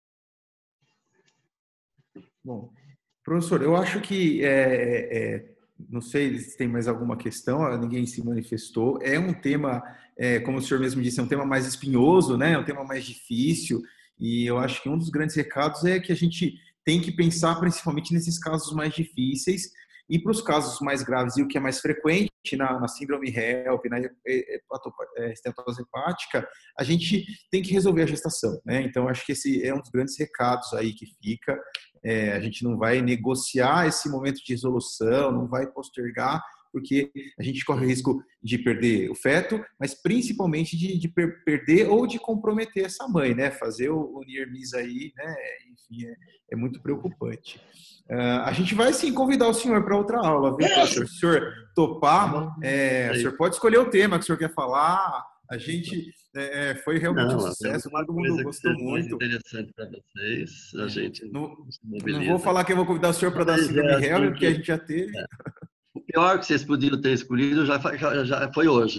Bom, professor, eu acho que, é, é, não sei se tem mais alguma questão, ninguém se manifestou. É um tema, é, como o senhor mesmo disse, é um tema mais espinhoso, né? É um tema mais difícil. E eu acho que um dos grandes recados é que a gente tem que pensar principalmente nesses casos mais difíceis. E para os casos mais graves e o que é mais frequente na, na síndrome HELP, na estenose hepática, a gente tem que resolver a gestação, né? Então, acho que esse é um dos grandes recados aí que fica. É, a gente não vai negociar esse momento de resolução, não vai postergar, porque a gente corre o risco de perder o feto, mas principalmente de, de per perder ou de comprometer essa mãe, né? Fazer o, o near miss aí, né? Enfim, é, é muito preocupante. Uh, a gente vai sim convidar o senhor para outra aula, viu, professor? Se o senhor topar, é, o senhor pode escolher o tema que o senhor quer falar. A gente é, foi realmente não, um sucesso, todo mundo gostou muito. Interessante para vocês, a gente não, não vou falar que eu vou convidar o senhor para dar síndrome é, HELP, porque a gente já teve. É. O pior que vocês podiam ter escolhido já, já, já foi hoje.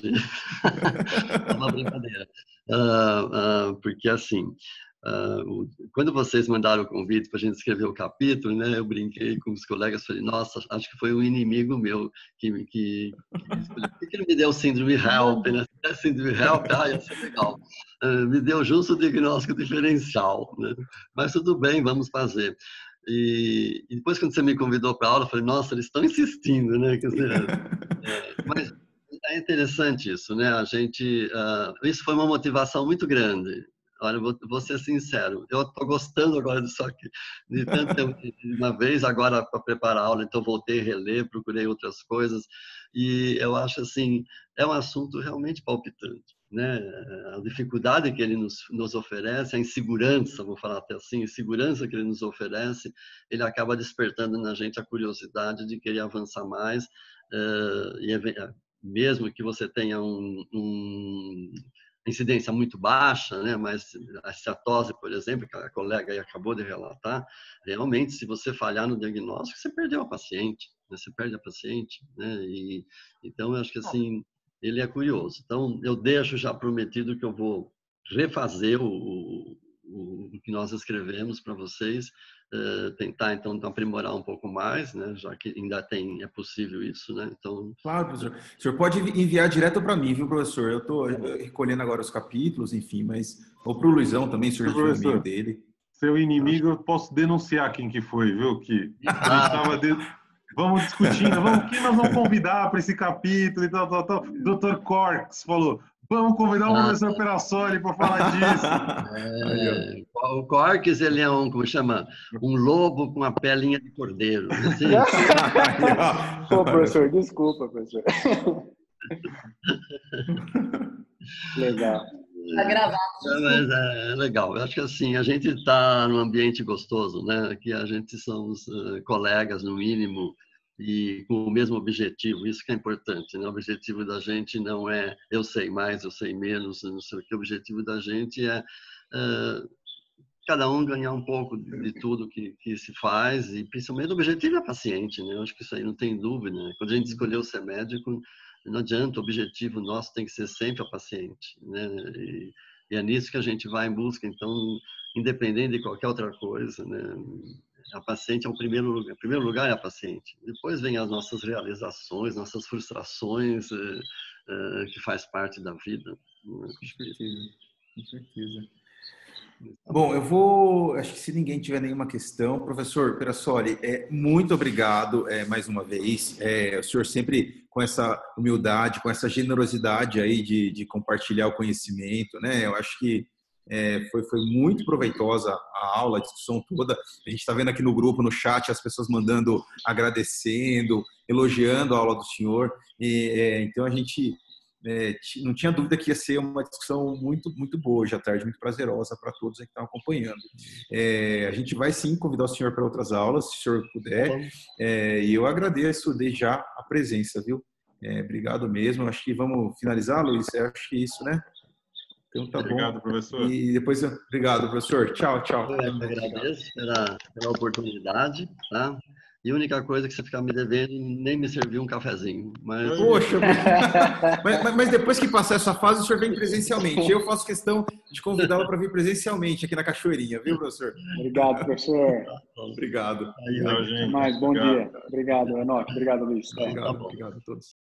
É uma brincadeira. Uh, uh, porque assim, Uh, quando vocês mandaram o convite para a gente escrever o capítulo, né, eu brinquei com os colegas, falei, nossa, acho que foi um inimigo meu que que, que, que, que ele me deu síndrome HELP, né? Se der síndrome HELP, ah, ia ser legal. Uh, me deu justo o diagnóstico diferencial, né? Mas tudo bem, vamos fazer. E, e depois, quando você me convidou para a aula, eu falei, nossa, eles estão insistindo, né? Quer dizer, é, mas é interessante isso, né? A gente, uh, isso foi uma motivação muito grande. Olha, vou, vou ser sincero, eu estou gostando agora disso aqui. De tanto tempo, uma vez agora para preparar a aula, então voltei a reler, procurei outras coisas, e eu acho assim, é um assunto realmente palpitante, né? A dificuldade que ele nos, nos oferece, a insegurança, vou falar até assim, a insegurança que ele nos oferece, ele acaba despertando na gente a curiosidade de querer avançar mais, uh, e mesmo que você tenha um, um incidência muito baixa, né? Mas a esteatose, por exemplo, que a colega aí acabou de relatar, realmente, se você falhar no diagnóstico, você perdeu a paciente, né? Você perde a paciente, né? E, então, eu acho que assim, ele é curioso. Então, eu deixo já prometido que eu vou refazer o, o, o que nós escrevemos para vocês, uh, tentar, então, aprimorar um pouco mais, né? Já que ainda tem, é possível isso, né? Então... Claro, professor. O senhor pode enviar direto para mim, viu, professor? Eu estou recolhendo agora os capítulos, enfim, mas... Ou para o Luizão também, se o senhor tiver o e-mail dele. Seu inimigo, eu posso denunciar quem que foi, viu, que a gente tava de... Vamos discutindo, vamos, quem nós vamos convidar para esse capítulo e tal, tal, tal. doutor Corks falou, vamos convidar o ah. professor Perassoli para falar disso. É, o Corks, ele é um, como chama? Um lobo com a pelinha de cordeiro. Assim. Pô, professor, desculpa, professor. Legal. Tá gravado. É, mas é legal. Eu acho que assim, a gente está num ambiente gostoso, né? Que a gente somos uh, colegas, no mínimo, e com o mesmo objetivo. Isso que é importante, né? O objetivo da gente não é eu sei mais, eu sei menos, não sei o que. O objetivo da gente é uh, cada um ganhar um pouco de tudo que, que se faz, e principalmente o objetivo é a paciente, né? Eu acho que isso aí não tem dúvida, né? Quando a gente escolheu ser médico, não adianta, o objetivo nosso tem que ser sempre a paciente, né? E, e é nisso que a gente vai em busca, então, independente de qualquer outra coisa, né? A paciente é o primeiro lugar, o primeiro lugar é a paciente. Depois vem as nossas realizações, nossas frustrações, eh, eh, que faz parte da vida. Com certeza, com certeza. Bom, eu vou, acho que se ninguém tiver nenhuma questão, professor Perassoli, é, muito obrigado é, mais uma vez. É, o senhor sempre com essa humildade, com essa generosidade aí de, de compartilhar o conhecimento, né? Eu acho que é, foi, foi muito proveitosa a aula, a discussão toda. A gente está vendo aqui no grupo, no chat, as pessoas mandando, agradecendo, elogiando a aula do senhor. E, é, então a gente É, não tinha dúvida que ia ser uma discussão muito, muito boa hoje à tarde, muito prazerosa para todos que estão acompanhando. É, a gente vai sim convidar o senhor para outras aulas, se o senhor puder, é, e eu agradeço desde já a presença, viu? É, obrigado mesmo. Acho que vamos finalizar, Luiz? Eu acho que é isso, né? Então tá obrigado, bom. Professor. E depois, obrigado, professor. Tchau, tchau. Eu agradeço pela, pela oportunidade, tá? E a única coisa que você ficar me devendo, nem me serviu um cafezinho. Mas... Poxa, mas, mas depois que passar essa fase, o senhor vem presencialmente. Eu faço questão de convidá-lo para vir presencialmente aqui na Cachoeirinha, viu, professor? Obrigado, professor. Obrigado. Aí, gente. Até mais, bom Obrigado. dia. Obrigado, Enoque. Obrigado, Luiz. Obrigado, obrigado a todos.